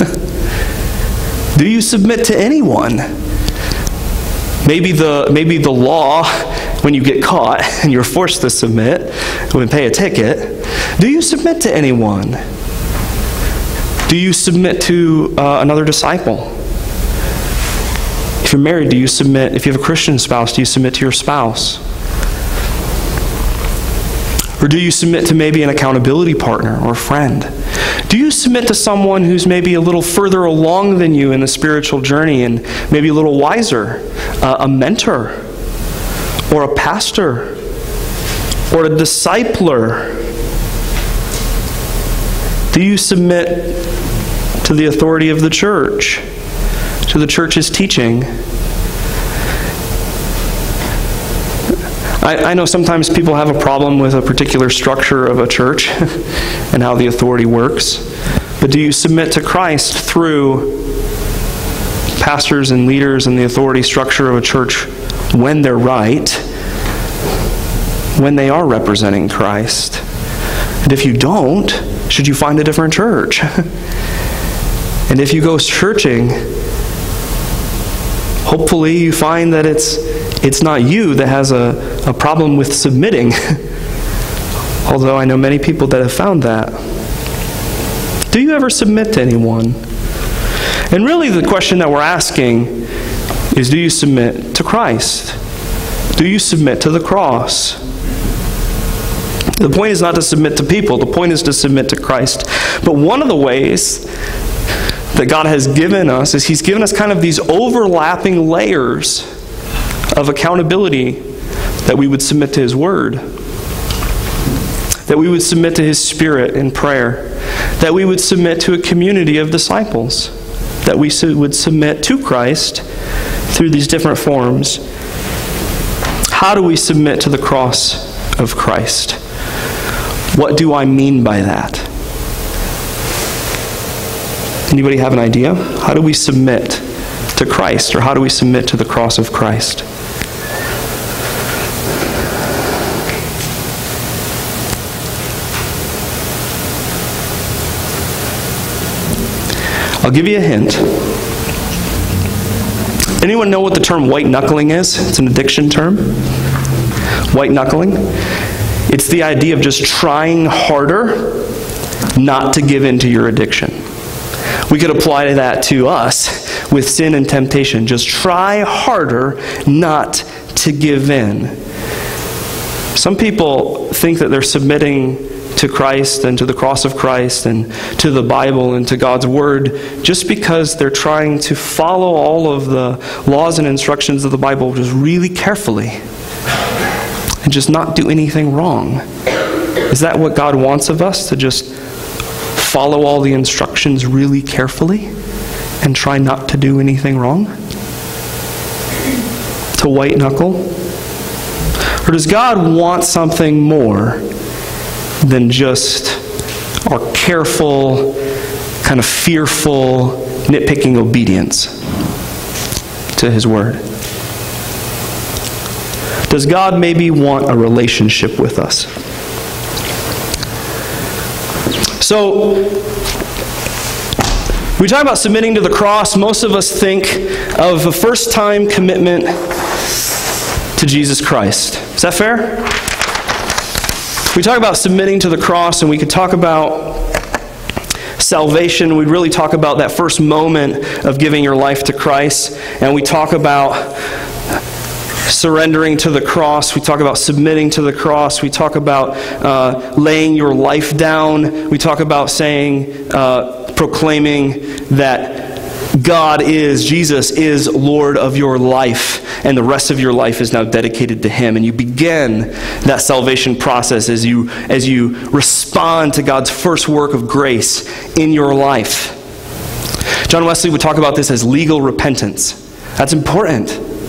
Speaker 2: Do you submit to anyone? Maybe the, maybe the law, when you get caught and you're forced to submit, when pay a ticket, do you submit to anyone? Do you submit to uh, another disciple? If you're married, do you submit? If you have a Christian spouse, do you submit to your spouse? Or do you submit to maybe an accountability partner or friend? Do you submit to someone who's maybe a little further along than you in the spiritual journey and maybe a little wiser? Uh, a mentor or a pastor or a discipler? Do you submit to the authority of the church, to the church's teaching? I, I know sometimes people have a problem with a particular structure of a church and how the authority works. But do you submit to Christ through pastors and leaders and the authority structure of a church when they're right, when they are representing Christ? And if you don't, should you find a different church? And if you go searching, hopefully you find that it's it's not you that has a, a problem with submitting. Although I know many people that have found that. Do you ever submit to anyone? And really the question that we're asking, is, do you submit to Christ? Do you submit to the cross? The point is not to submit to people. The point is to submit to Christ. But one of the ways that God has given us is He's given us kind of these overlapping layers of accountability, that we would submit to His Word, that we would submit to His Spirit in prayer, that we would submit to a community of disciples, that we would submit to Christ through these different forms. How do we submit to the cross of Christ? What do I mean by that? Anybody have an idea? How do we submit to Christ, or how do we submit to the cross of Christ? I'll give you a hint. Anyone know what the term white knuckling is? It's an addiction term. White knuckling. It's the idea of just trying harder not to give in to your addiction. We could apply that to us with sin and temptation. Just try harder not to give in. Some people think that they're submitting to Christ and to the cross of Christ and to the Bible and to God's Word just because they're trying to follow all of the laws and instructions of the Bible just really carefully and just not do anything wrong. Is that what God wants of us? To just follow all the instructions really carefully and try not to do anything wrong? To white knuckle? Or does God want something more than just our careful, kind of fearful, nitpicking obedience to His Word? Does God maybe want a relationship with us? So, we talk about submitting to the cross. Most of us think of a first-time commitment to Jesus Christ. Is that fair? We talk about submitting to the cross, and we could talk about salvation. We'd really talk about that first moment of giving your life to Christ. And we talk about surrendering to the cross. We talk about submitting to the cross. We talk about uh, laying your life down. We talk about saying, uh, proclaiming that God is, Jesus is Lord of your life, and the rest of your life is now dedicated to Him. And you begin that salvation process as you, as you respond to God's first work of grace in your life. John Wesley would talk about this as legal repentance. That's important.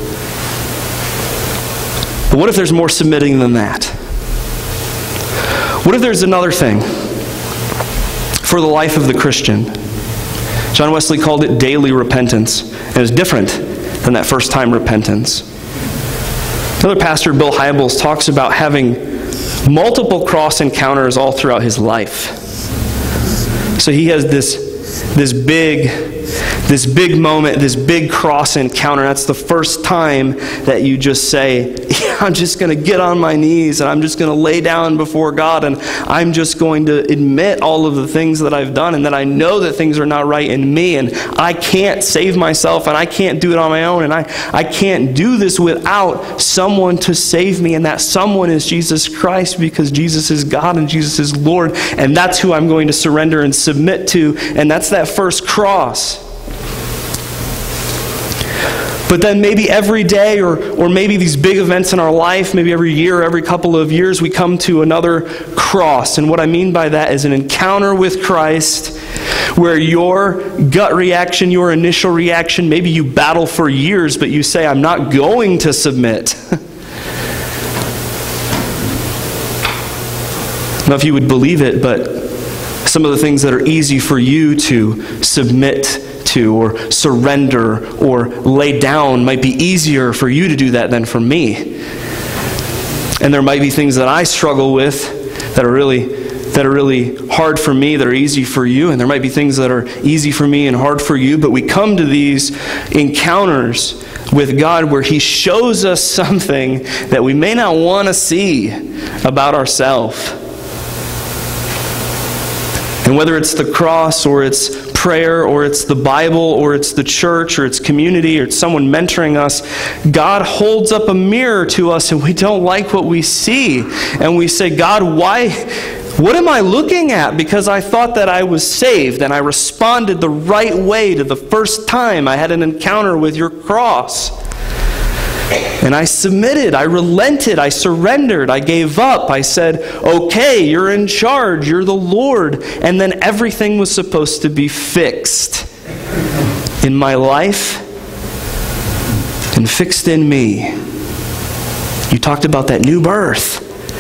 Speaker 2: But what if there's more submitting than that? What if there's another thing for the life of the Christian? John Wesley called it daily repentance, and it's different than that first-time repentance. Another pastor, Bill Hybels, talks about having multiple cross encounters all throughout his life. So he has this, this big, this big moment, this big cross encounter. That's the first time that you just say, yeah, I'm just going to get on my knees and I'm just going to lay down before God and I'm just going to admit all of the things that I've done and that I know that things are not right in me and I can't save myself and I can't do it on my own and I, I can't do this without someone to save me, and that someone is Jesus Christ, because Jesus is God and Jesus is Lord, and that's who I'm going to surrender and submit to, and that's that first cross. But then maybe every day, or, or maybe these big events in our life, maybe every year, every couple of years, we come to another cross. And what I mean by that is an encounter with Christ where your gut reaction, your initial reaction, maybe you battle for years, but you say, I'm not going to submit. I don't know if you would believe it, but some of the things that are easy for you to submit to or surrender or lay down might be easier for you to do that than for me. And there might be things that I struggle with that are really that are really hard for me that are easy for you, and there might be things that are easy for me and hard for you, but we come to these encounters with God where He shows us something that we may not want to see about ourselves. And whether it's the cross or it's prayer, or it's the Bible, or it's the church, or it's community, or it's someone mentoring us, God holds up a mirror to us and we don't like what we see. And we say, God, why, what am I looking at? Because I thought that I was saved and I responded the right way to the first time I had an encounter with your cross. And I submitted, I relented, I surrendered, I gave up. I said, okay, you're in charge, you're the Lord. And then everything was supposed to be fixed in my life and fixed in me. You talked about that new birth.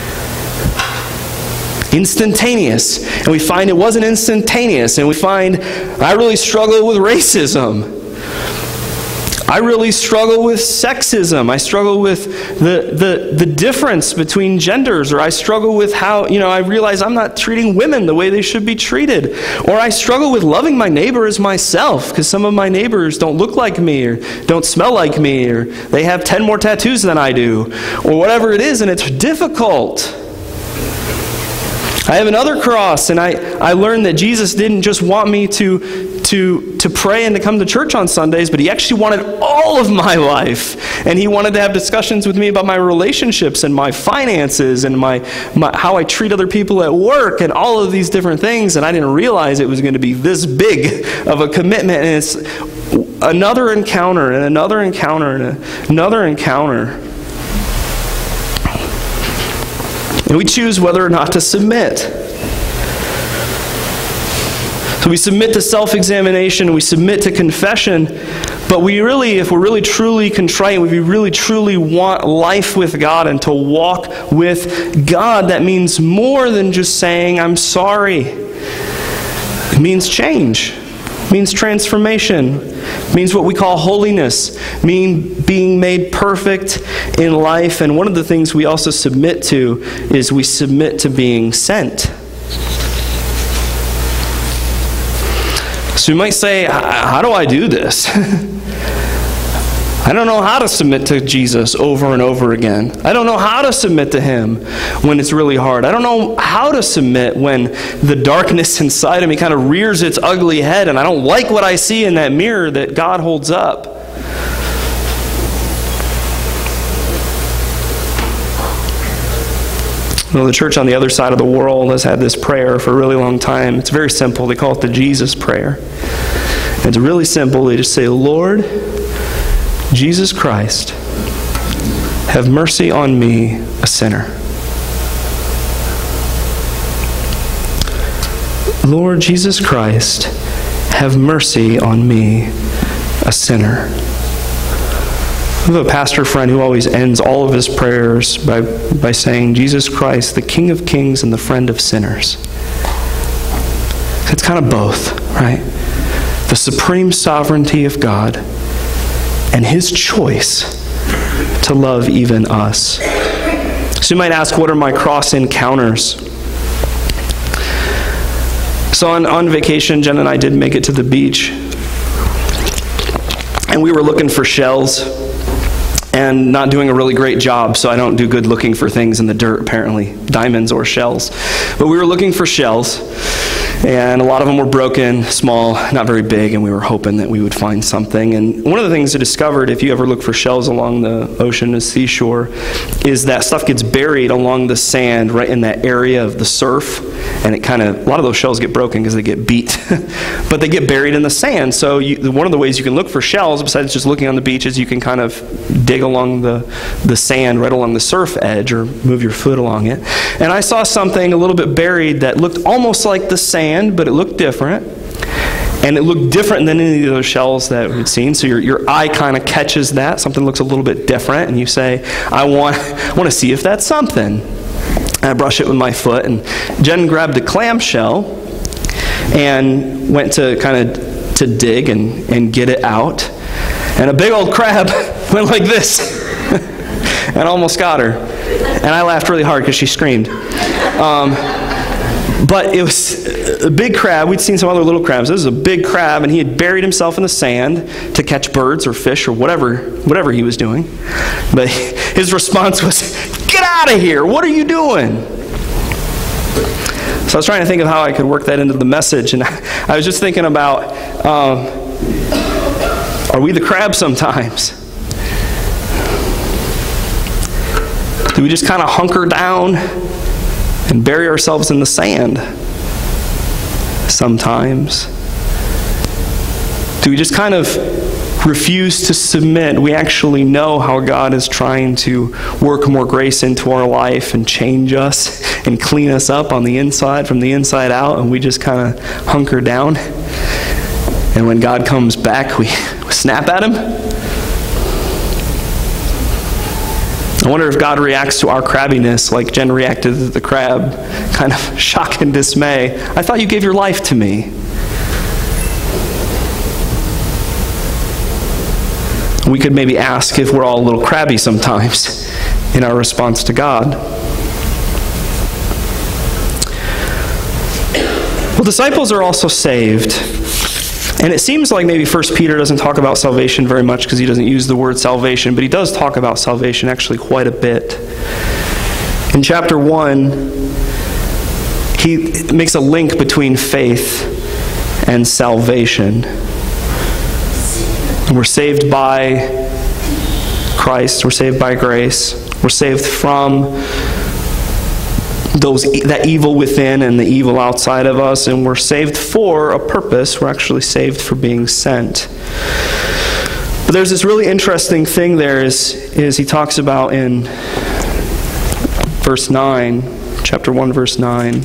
Speaker 2: Instantaneous. And we find it wasn't instantaneous. And we find I really struggle with racism. I really struggle with sexism. I struggle with the, the, the difference between genders. Or I struggle with how, you know, I realize I'm not treating women the way they should be treated. Or I struggle with loving my neighbor as myself, because some of my neighbors don't look like me, or don't smell like me, or they have ten more tattoos than I do, or whatever it is, and it's difficult. I have another cross, and I, I learned that Jesus didn't just want me to, to, to pray and to come to church on Sundays, but he actually wanted all of my life. And he wanted to have discussions with me about my relationships and my finances and my, my how I treat other people at work and all of these different things. And I didn't realize it was going to be this big of a commitment. And it's another encounter and another encounter and another encounter. And we choose whether or not to submit. So we submit to self-examination, we submit to confession, but we really, if we're really truly contrite, if we really truly want life with God and to walk with God, that means more than just saying, I'm sorry. It means change. It means transformation. It means what we call holiness, mean being made perfect in life. And one of the things we also submit to is we submit to being sent. So you might say, how do I do this? I don't know how to submit to Jesus over and over again. I don't know how to submit to him when it's really hard. I don't know how to submit when the darkness inside of me kind of rears its ugly head and I don't like what I see in that mirror that God holds up. Well, the church on the other side of the world has had this prayer for a really long time. It's very simple. They call it the Jesus prayer. And it's really simple. They just say, Lord Jesus Christ, have mercy on me, a sinner. Lord Jesus Christ, have mercy on me, a sinner. I have a pastor friend who always ends all of his prayers by, by saying, Jesus Christ, the King of Kings and the friend of sinners. It's kind of both, right? The supreme sovereignty of God and his choice to love even us. So you might ask, what are my cross encounters? So on, on vacation, Jen and I did make it to the beach. And we were looking for shells and not doing a really great job, so I don't do good looking for things in the dirt, apparently, diamonds or shells. But we were looking for shells. And a lot of them were broken, small, not very big, and we were hoping that we would find something. And one of the things I discovered, if you ever look for shells along the ocean and seashore, is that stuff gets buried along the sand right in that area of the surf. And it kind of, a lot of those shells get broken because they get beat. But they get buried in the sand. So you, one of the ways you can look for shells, besides just looking on the beach, is you can kind of dig along the, the sand, right along the surf edge, or move your foot along it. And I saw something a little bit buried that looked almost like the sand, but it looked different. And it looked different than any of those shells that we'd seen. So your, your eye kind of catches that. Something looks a little bit different. And you say, I want, I want to see if that's something. And I brush it with my foot. And Jen grabbed a clamshell and went to kind of to dig and, and get it out. And a big old crab went like this. And almost got her. And I laughed really hard because she screamed. Um, But it was a big crab. We'd seen some other little crabs. This was a big crab, and he had buried himself in the sand to catch birds or fish or whatever, whatever he was doing. But his response was, "Get out of here! What are you doing?" So I was trying to think of how I could work that into the message, and I was just thinking about, um, are we the crab sometimes? Do we just kind of hunker down and bury ourselves in the sand sometimes? Do we just kind of refuse to submit? We actually know how God is trying to work more grace into our life and change us and clean us up on the inside, from the inside out, and we just kind of hunker down. And when God comes back, we snap at him. I wonder if God reacts to our crabbiness like Jen reacted to the crab, kind of shock and dismay. I thought you gave your life to me. We could maybe ask if we're all a little crabby sometimes in our response to God. Well, disciples are also saved. And it seems like maybe First Peter doesn't talk about salvation very much because he doesn't use the word salvation, but he does talk about salvation actually quite a bit. In chapter one, he makes a link between faith and salvation. And we're saved by Christ, we're saved by grace, we're saved from those that evil within and the evil outside of us, and we're saved for a purpose. We're actually saved for being sent. But there's this really interesting thing there is, is he talks about in verse nine, chapter one, verse nine.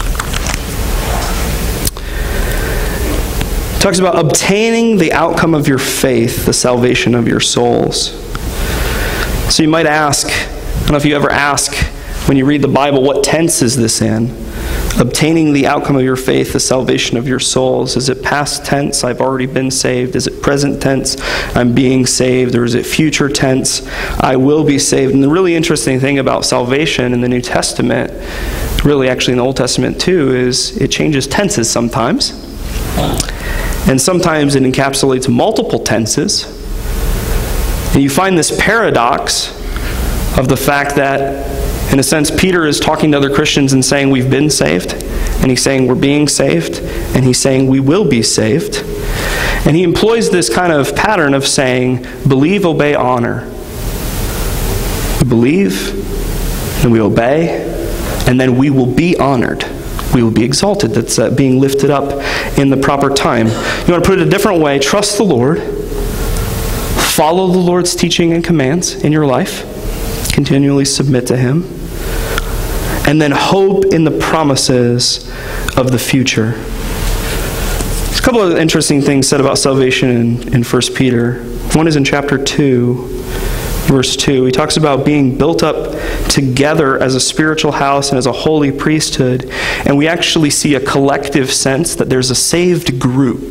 Speaker 2: He talks about obtaining the outcome of your faith, the salvation of your souls. So you might ask, I don't know if you ever ask, when you read the Bible, what tense is this in? Obtaining the outcome of your faith, the salvation of your souls. Is it past tense, I've already been saved? Is it present tense, I'm being saved? Or is it future tense, I will be saved? And the really interesting thing about salvation in the New Testament, really actually in the Old Testament too, is it changes tenses sometimes. And sometimes it encapsulates multiple tenses. And you find this paradox of the fact that, in a sense, Peter is talking to other Christians and saying we've been saved, and he's saying we're being saved, and he's saying we will be saved. And he employs this kind of pattern of saying, believe, obey, honor. We believe, and we obey, and then we will be honored. We will be exalted. That's uh, being lifted up in the proper time. You want to put it a different way, trust the Lord, follow the Lord's teaching and commands in your life, continually submit to him, and then hope in the promises of the future. There's a couple of interesting things said about salvation in, in First Peter. One is in chapter two, verse two. He talks about being built up together as a spiritual house and as a holy priesthood. And we actually see a collective sense that there's a saved group.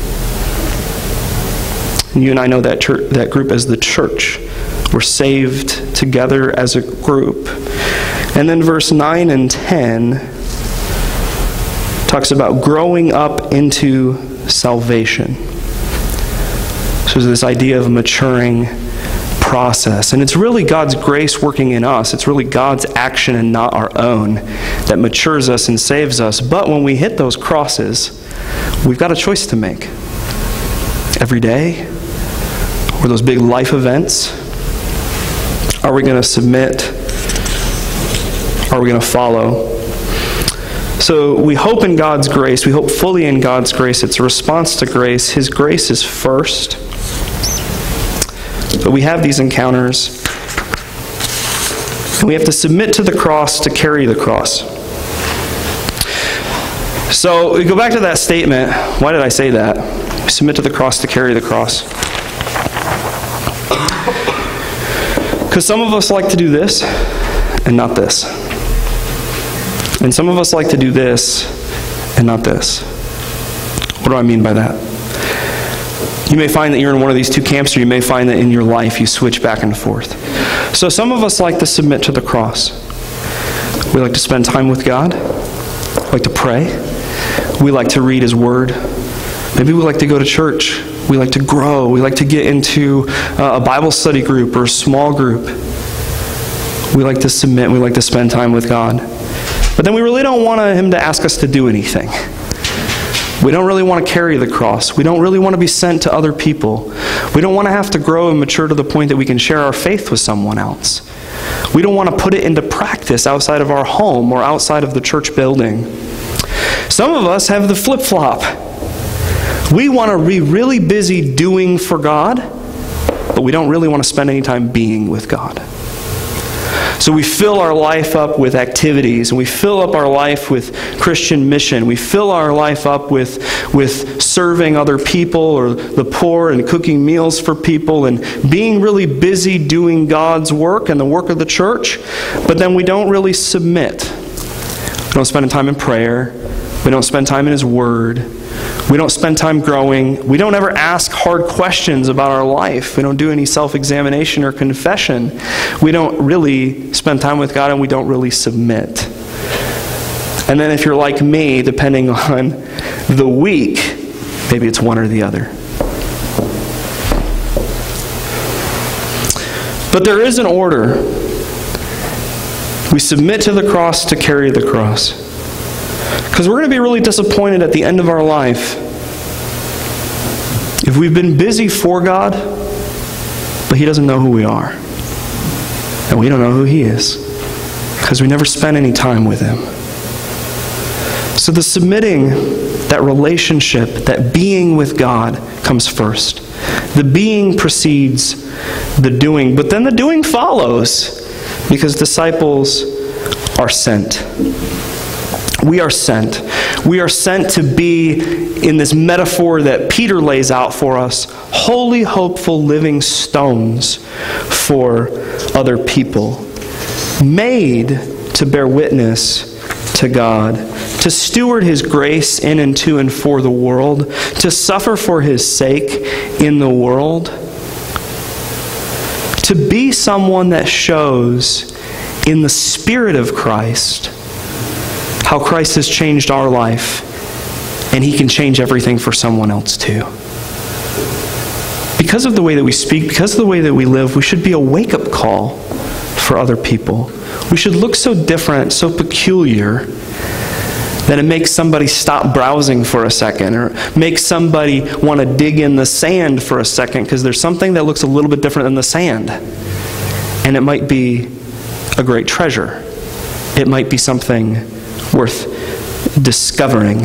Speaker 2: And you and I know that church, that group as the church. We're saved together as a group. And then verse nine and ten talks about growing up into salvation. So there's this idea of a maturing process. And it's really God's grace working in us. It's really God's action and not our own that matures us and saves us. But when we hit those crosses, we've got a choice to make. Every day, or those big life events, are we going to submit? Are we going to follow? So we hope in God's grace. We hope fully in God's grace. It's a response to grace. His grace is first. But we have these encounters. And we have to submit to the cross to carry the cross. So we go back to that statement. Why did I say that? We submit to the cross to carry the cross. Because some of us like to do this and not this. And some of us like to do this and not this. What do I mean by that? You may find that you're in one of these two camps, or you may find that in your life you switch back and forth. So some of us like to submit to the cross. We like to spend time with God. We like to pray. We like to read His Word. Maybe we like to go to church. We like to grow. We like to get into a Bible study group or a small group. We like to submit. We like to spend time with God. But then we really don't want him to ask us to do anything. We don't really want to carry the cross. We don't really want to be sent to other people. We don't want to have to grow and mature to the point that we can share our faith with someone else. We don't want to put it into practice outside of our home or outside of the church building. Some of us have the flip-flop. We want to be really busy doing for God, but we don't really want to spend any time being with God. So we fill our life up with activities, and we fill up our life with Christian mission. We fill our life up with, with serving other people or the poor and cooking meals for people and being really busy doing God's work and the work of the church, but then we don't really submit. We don't spend time in prayer. We don't spend time in His Word. We don't spend time growing. We don't ever ask hard questions about our life. We don't do any self-examination or confession. We don't really spend time with God, and we don't really submit. And then if you're like me, depending on the week, maybe it's one or the other. But there is an order. We submit to the cross to carry the cross. Because we're going to be really disappointed at the end of our life if we've been busy for God, but He doesn't know who we are. And we don't know who He is, because we never spent any time with Him. So the submitting, that relationship, that being with God comes first. The being precedes the doing, but then the doing follows, because disciples are sent. We are sent. We are sent to be, in this metaphor that Peter lays out for us, holy, hopeful, living stones for other people, made to bear witness to God, to steward His grace in and to and for the world, to suffer for His sake in the world, to be someone that shows in the Spirit of Christ how Christ has changed our life, and He can change everything for someone else too. Because of the way that we speak, because of the way that we live, we should be a wake-up call for other people. We should look so different, so peculiar, that it makes somebody stop browsing for a second, or makes somebody want to dig in the sand for a second, because there's something that looks a little bit different than the sand. And it might be a great treasure. It might be something worth discovering.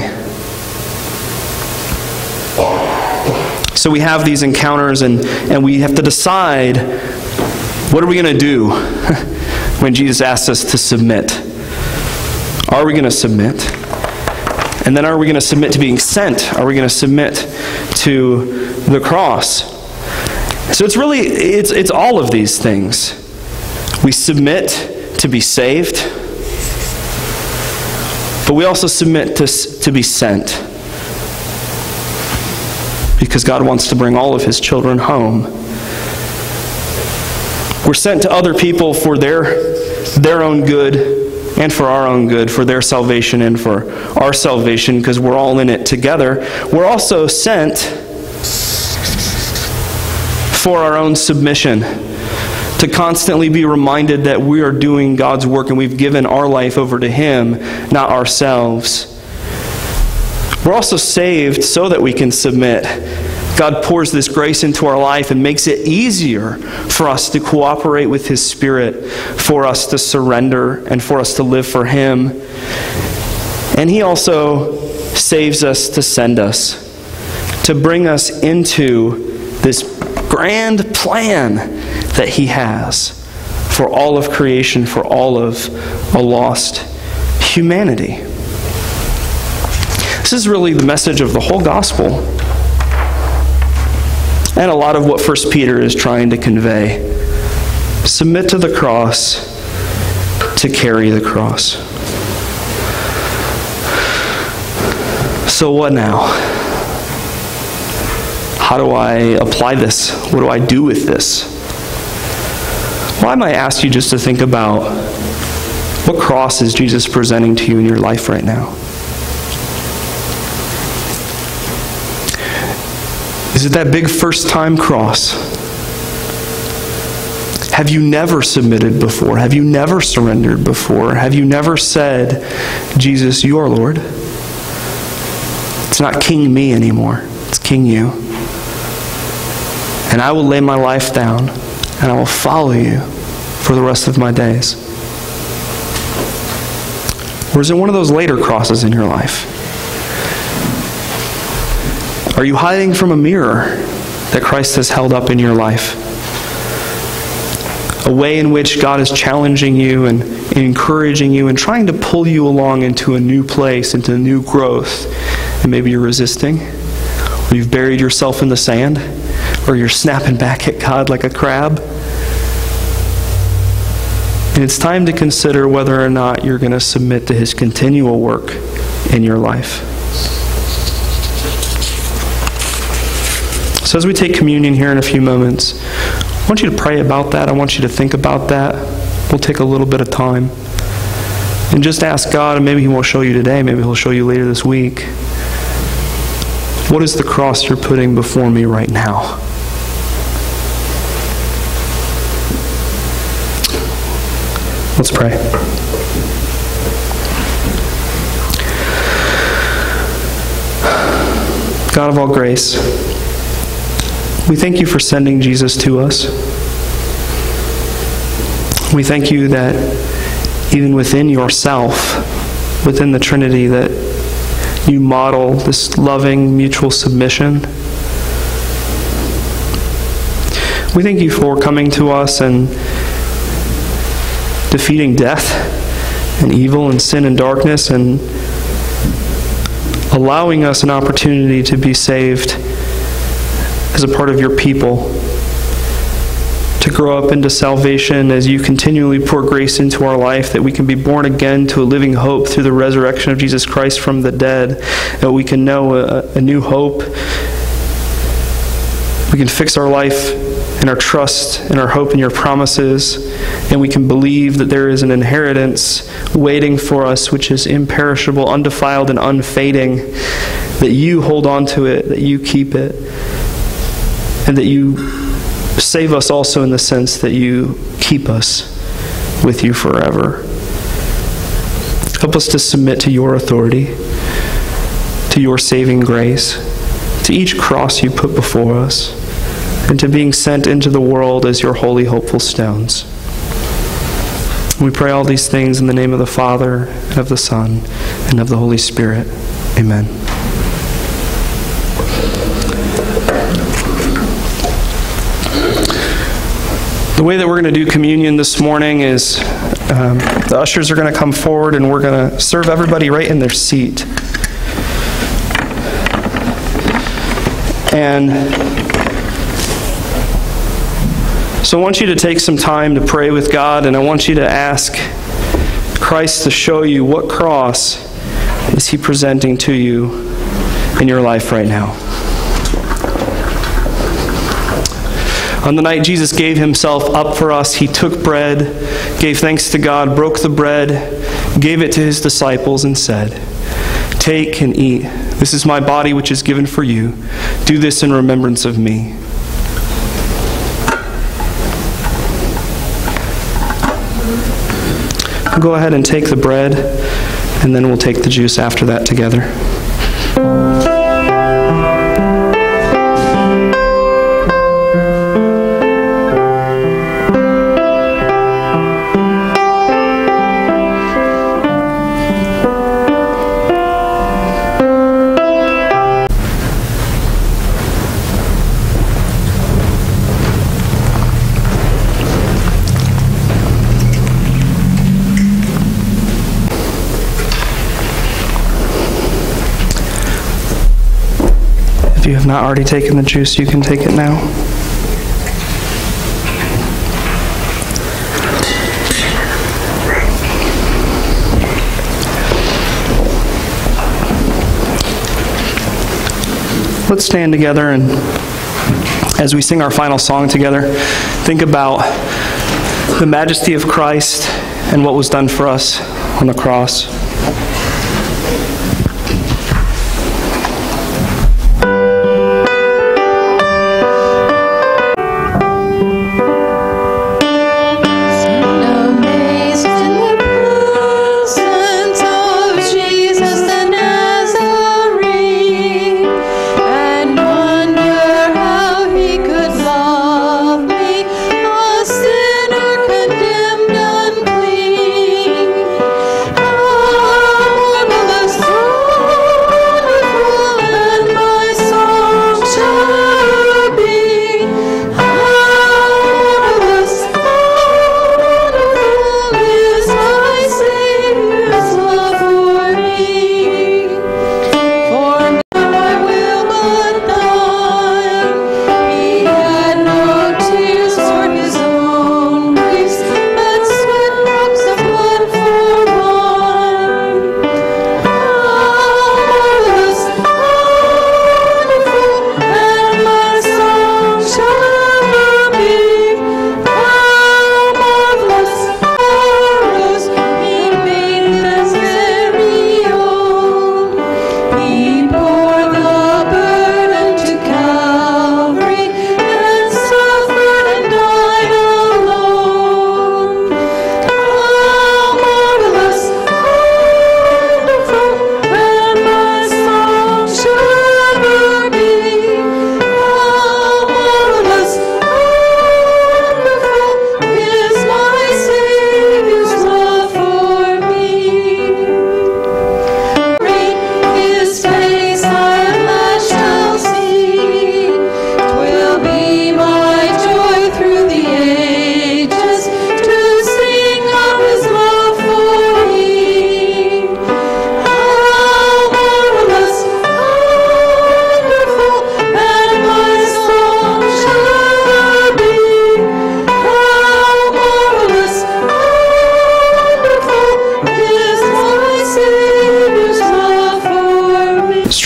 Speaker 2: So we have these encounters, and, and we have to decide, what are we going to do when Jesus asks us to submit? Are we going to submit? And then are we going to submit to being sent? Are we going to submit to the cross? So it's really, it's, it's all of these things. We submit to be saved, but we also submit to, to be sent, because God wants to bring all of His children home. We're sent to other people for their, their own good and for our own good, for their salvation and for our salvation, because we're all in it together. We're also sent for our own submission, to constantly be reminded that we are doing God's work and we've given our life over to Him, not ourselves. We're also saved so that we can submit. God pours this grace into our life and makes it easier for us to cooperate with His Spirit, for us to surrender, and for us to live for Him. And He also saves us to send us, to bring us into this grand plan that He has for all of creation, for all of a lost humanity. This is really the message of the whole gospel, and a lot of what First Peter is trying to convey. Submit to the cross to carry the cross. So what now? How do I apply this? What do I do with this? Well, I might ask you just to think about, what cross is Jesus presenting to you in your life right now? Is it that big first-time cross? Have you never submitted before? Have you never surrendered before? Have you never said, Jesus, you are Lord? It's not King me anymore. It's King you. And I will lay my life down and I will follow you for the rest of my days. Or is it one of those later crosses in your life? Are you hiding from a mirror that Christ has held up in your life? A way in which God is challenging you and encouraging you and trying to pull you along into a new place, into new growth. And maybe you're resisting, or you've buried yourself in the sand, or you're snapping back at God like a crab. And it's time to consider whether or not you're going to submit to His continual work in your life. So as we take communion here in a few moments, I want you to pray about that. I want you to think about that. We'll take a little bit of time. And just ask God, and maybe He won't show you today, maybe He'll show you later this week. What is the cross you're putting before me right now? Let's pray. God of all grace, we thank you for sending Jesus to us. We thank you that even within yourself, within the Trinity, that you model this loving mutual submission. We thank you for coming to us and defeating death and evil and sin and darkness and allowing us an opportunity to be saved as a part of your people, to grow up into salvation as you continually pour grace into our life, that we can be born again to a living hope through the resurrection of Jesus Christ from the dead, that we can know a, a new hope. We can fix our life and our trust and our hope in your promises, and we can believe that there is an inheritance waiting for us which is imperishable, undefiled, and unfading, that you hold on to it, that you keep it, and that you save us also in the sense that you keep us with you forever. Help us to submit to your authority, to your saving grace, to each cross you put before us, and to being sent into the world as your holy, hopeful stones. We pray all these things in the name of the Father, and of the Son, and of the Holy Spirit. Amen. The way that we're going to do communion this morning is um, the ushers are going to come forward and we're going to serve everybody right in their seat. And so I want you to take some time to pray with God, and I want you to ask Christ to show you what cross is He presenting to you in your life right now. On the night Jesus gave Himself up for us, He took bread, gave thanks to God, broke the bread, gave it to His disciples, and said, "Take and eat. This is my body which is given for you. Do this in remembrance of me." Go ahead and take the bread, and then we'll take the juice after that together. If you have not already taken the juice, you can take it now. Let's stand together, and as we sing our final song together, think about the majesty of Christ and what was done for us on the cross.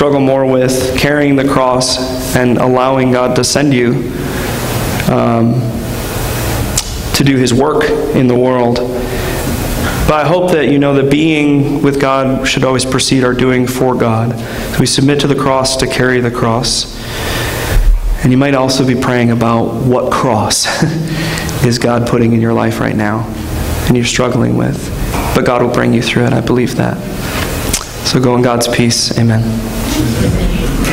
Speaker 2: struggle more with carrying the cross and allowing God to send you um, to do His work in the world. But I hope that you know that being with God should always precede our doing for God. So we submit to the cross to carry the cross. And you might also be praying about what cross is God putting in your life right now and you're struggling with. But God will bring you through it. I believe that. So go in God's peace. Amen.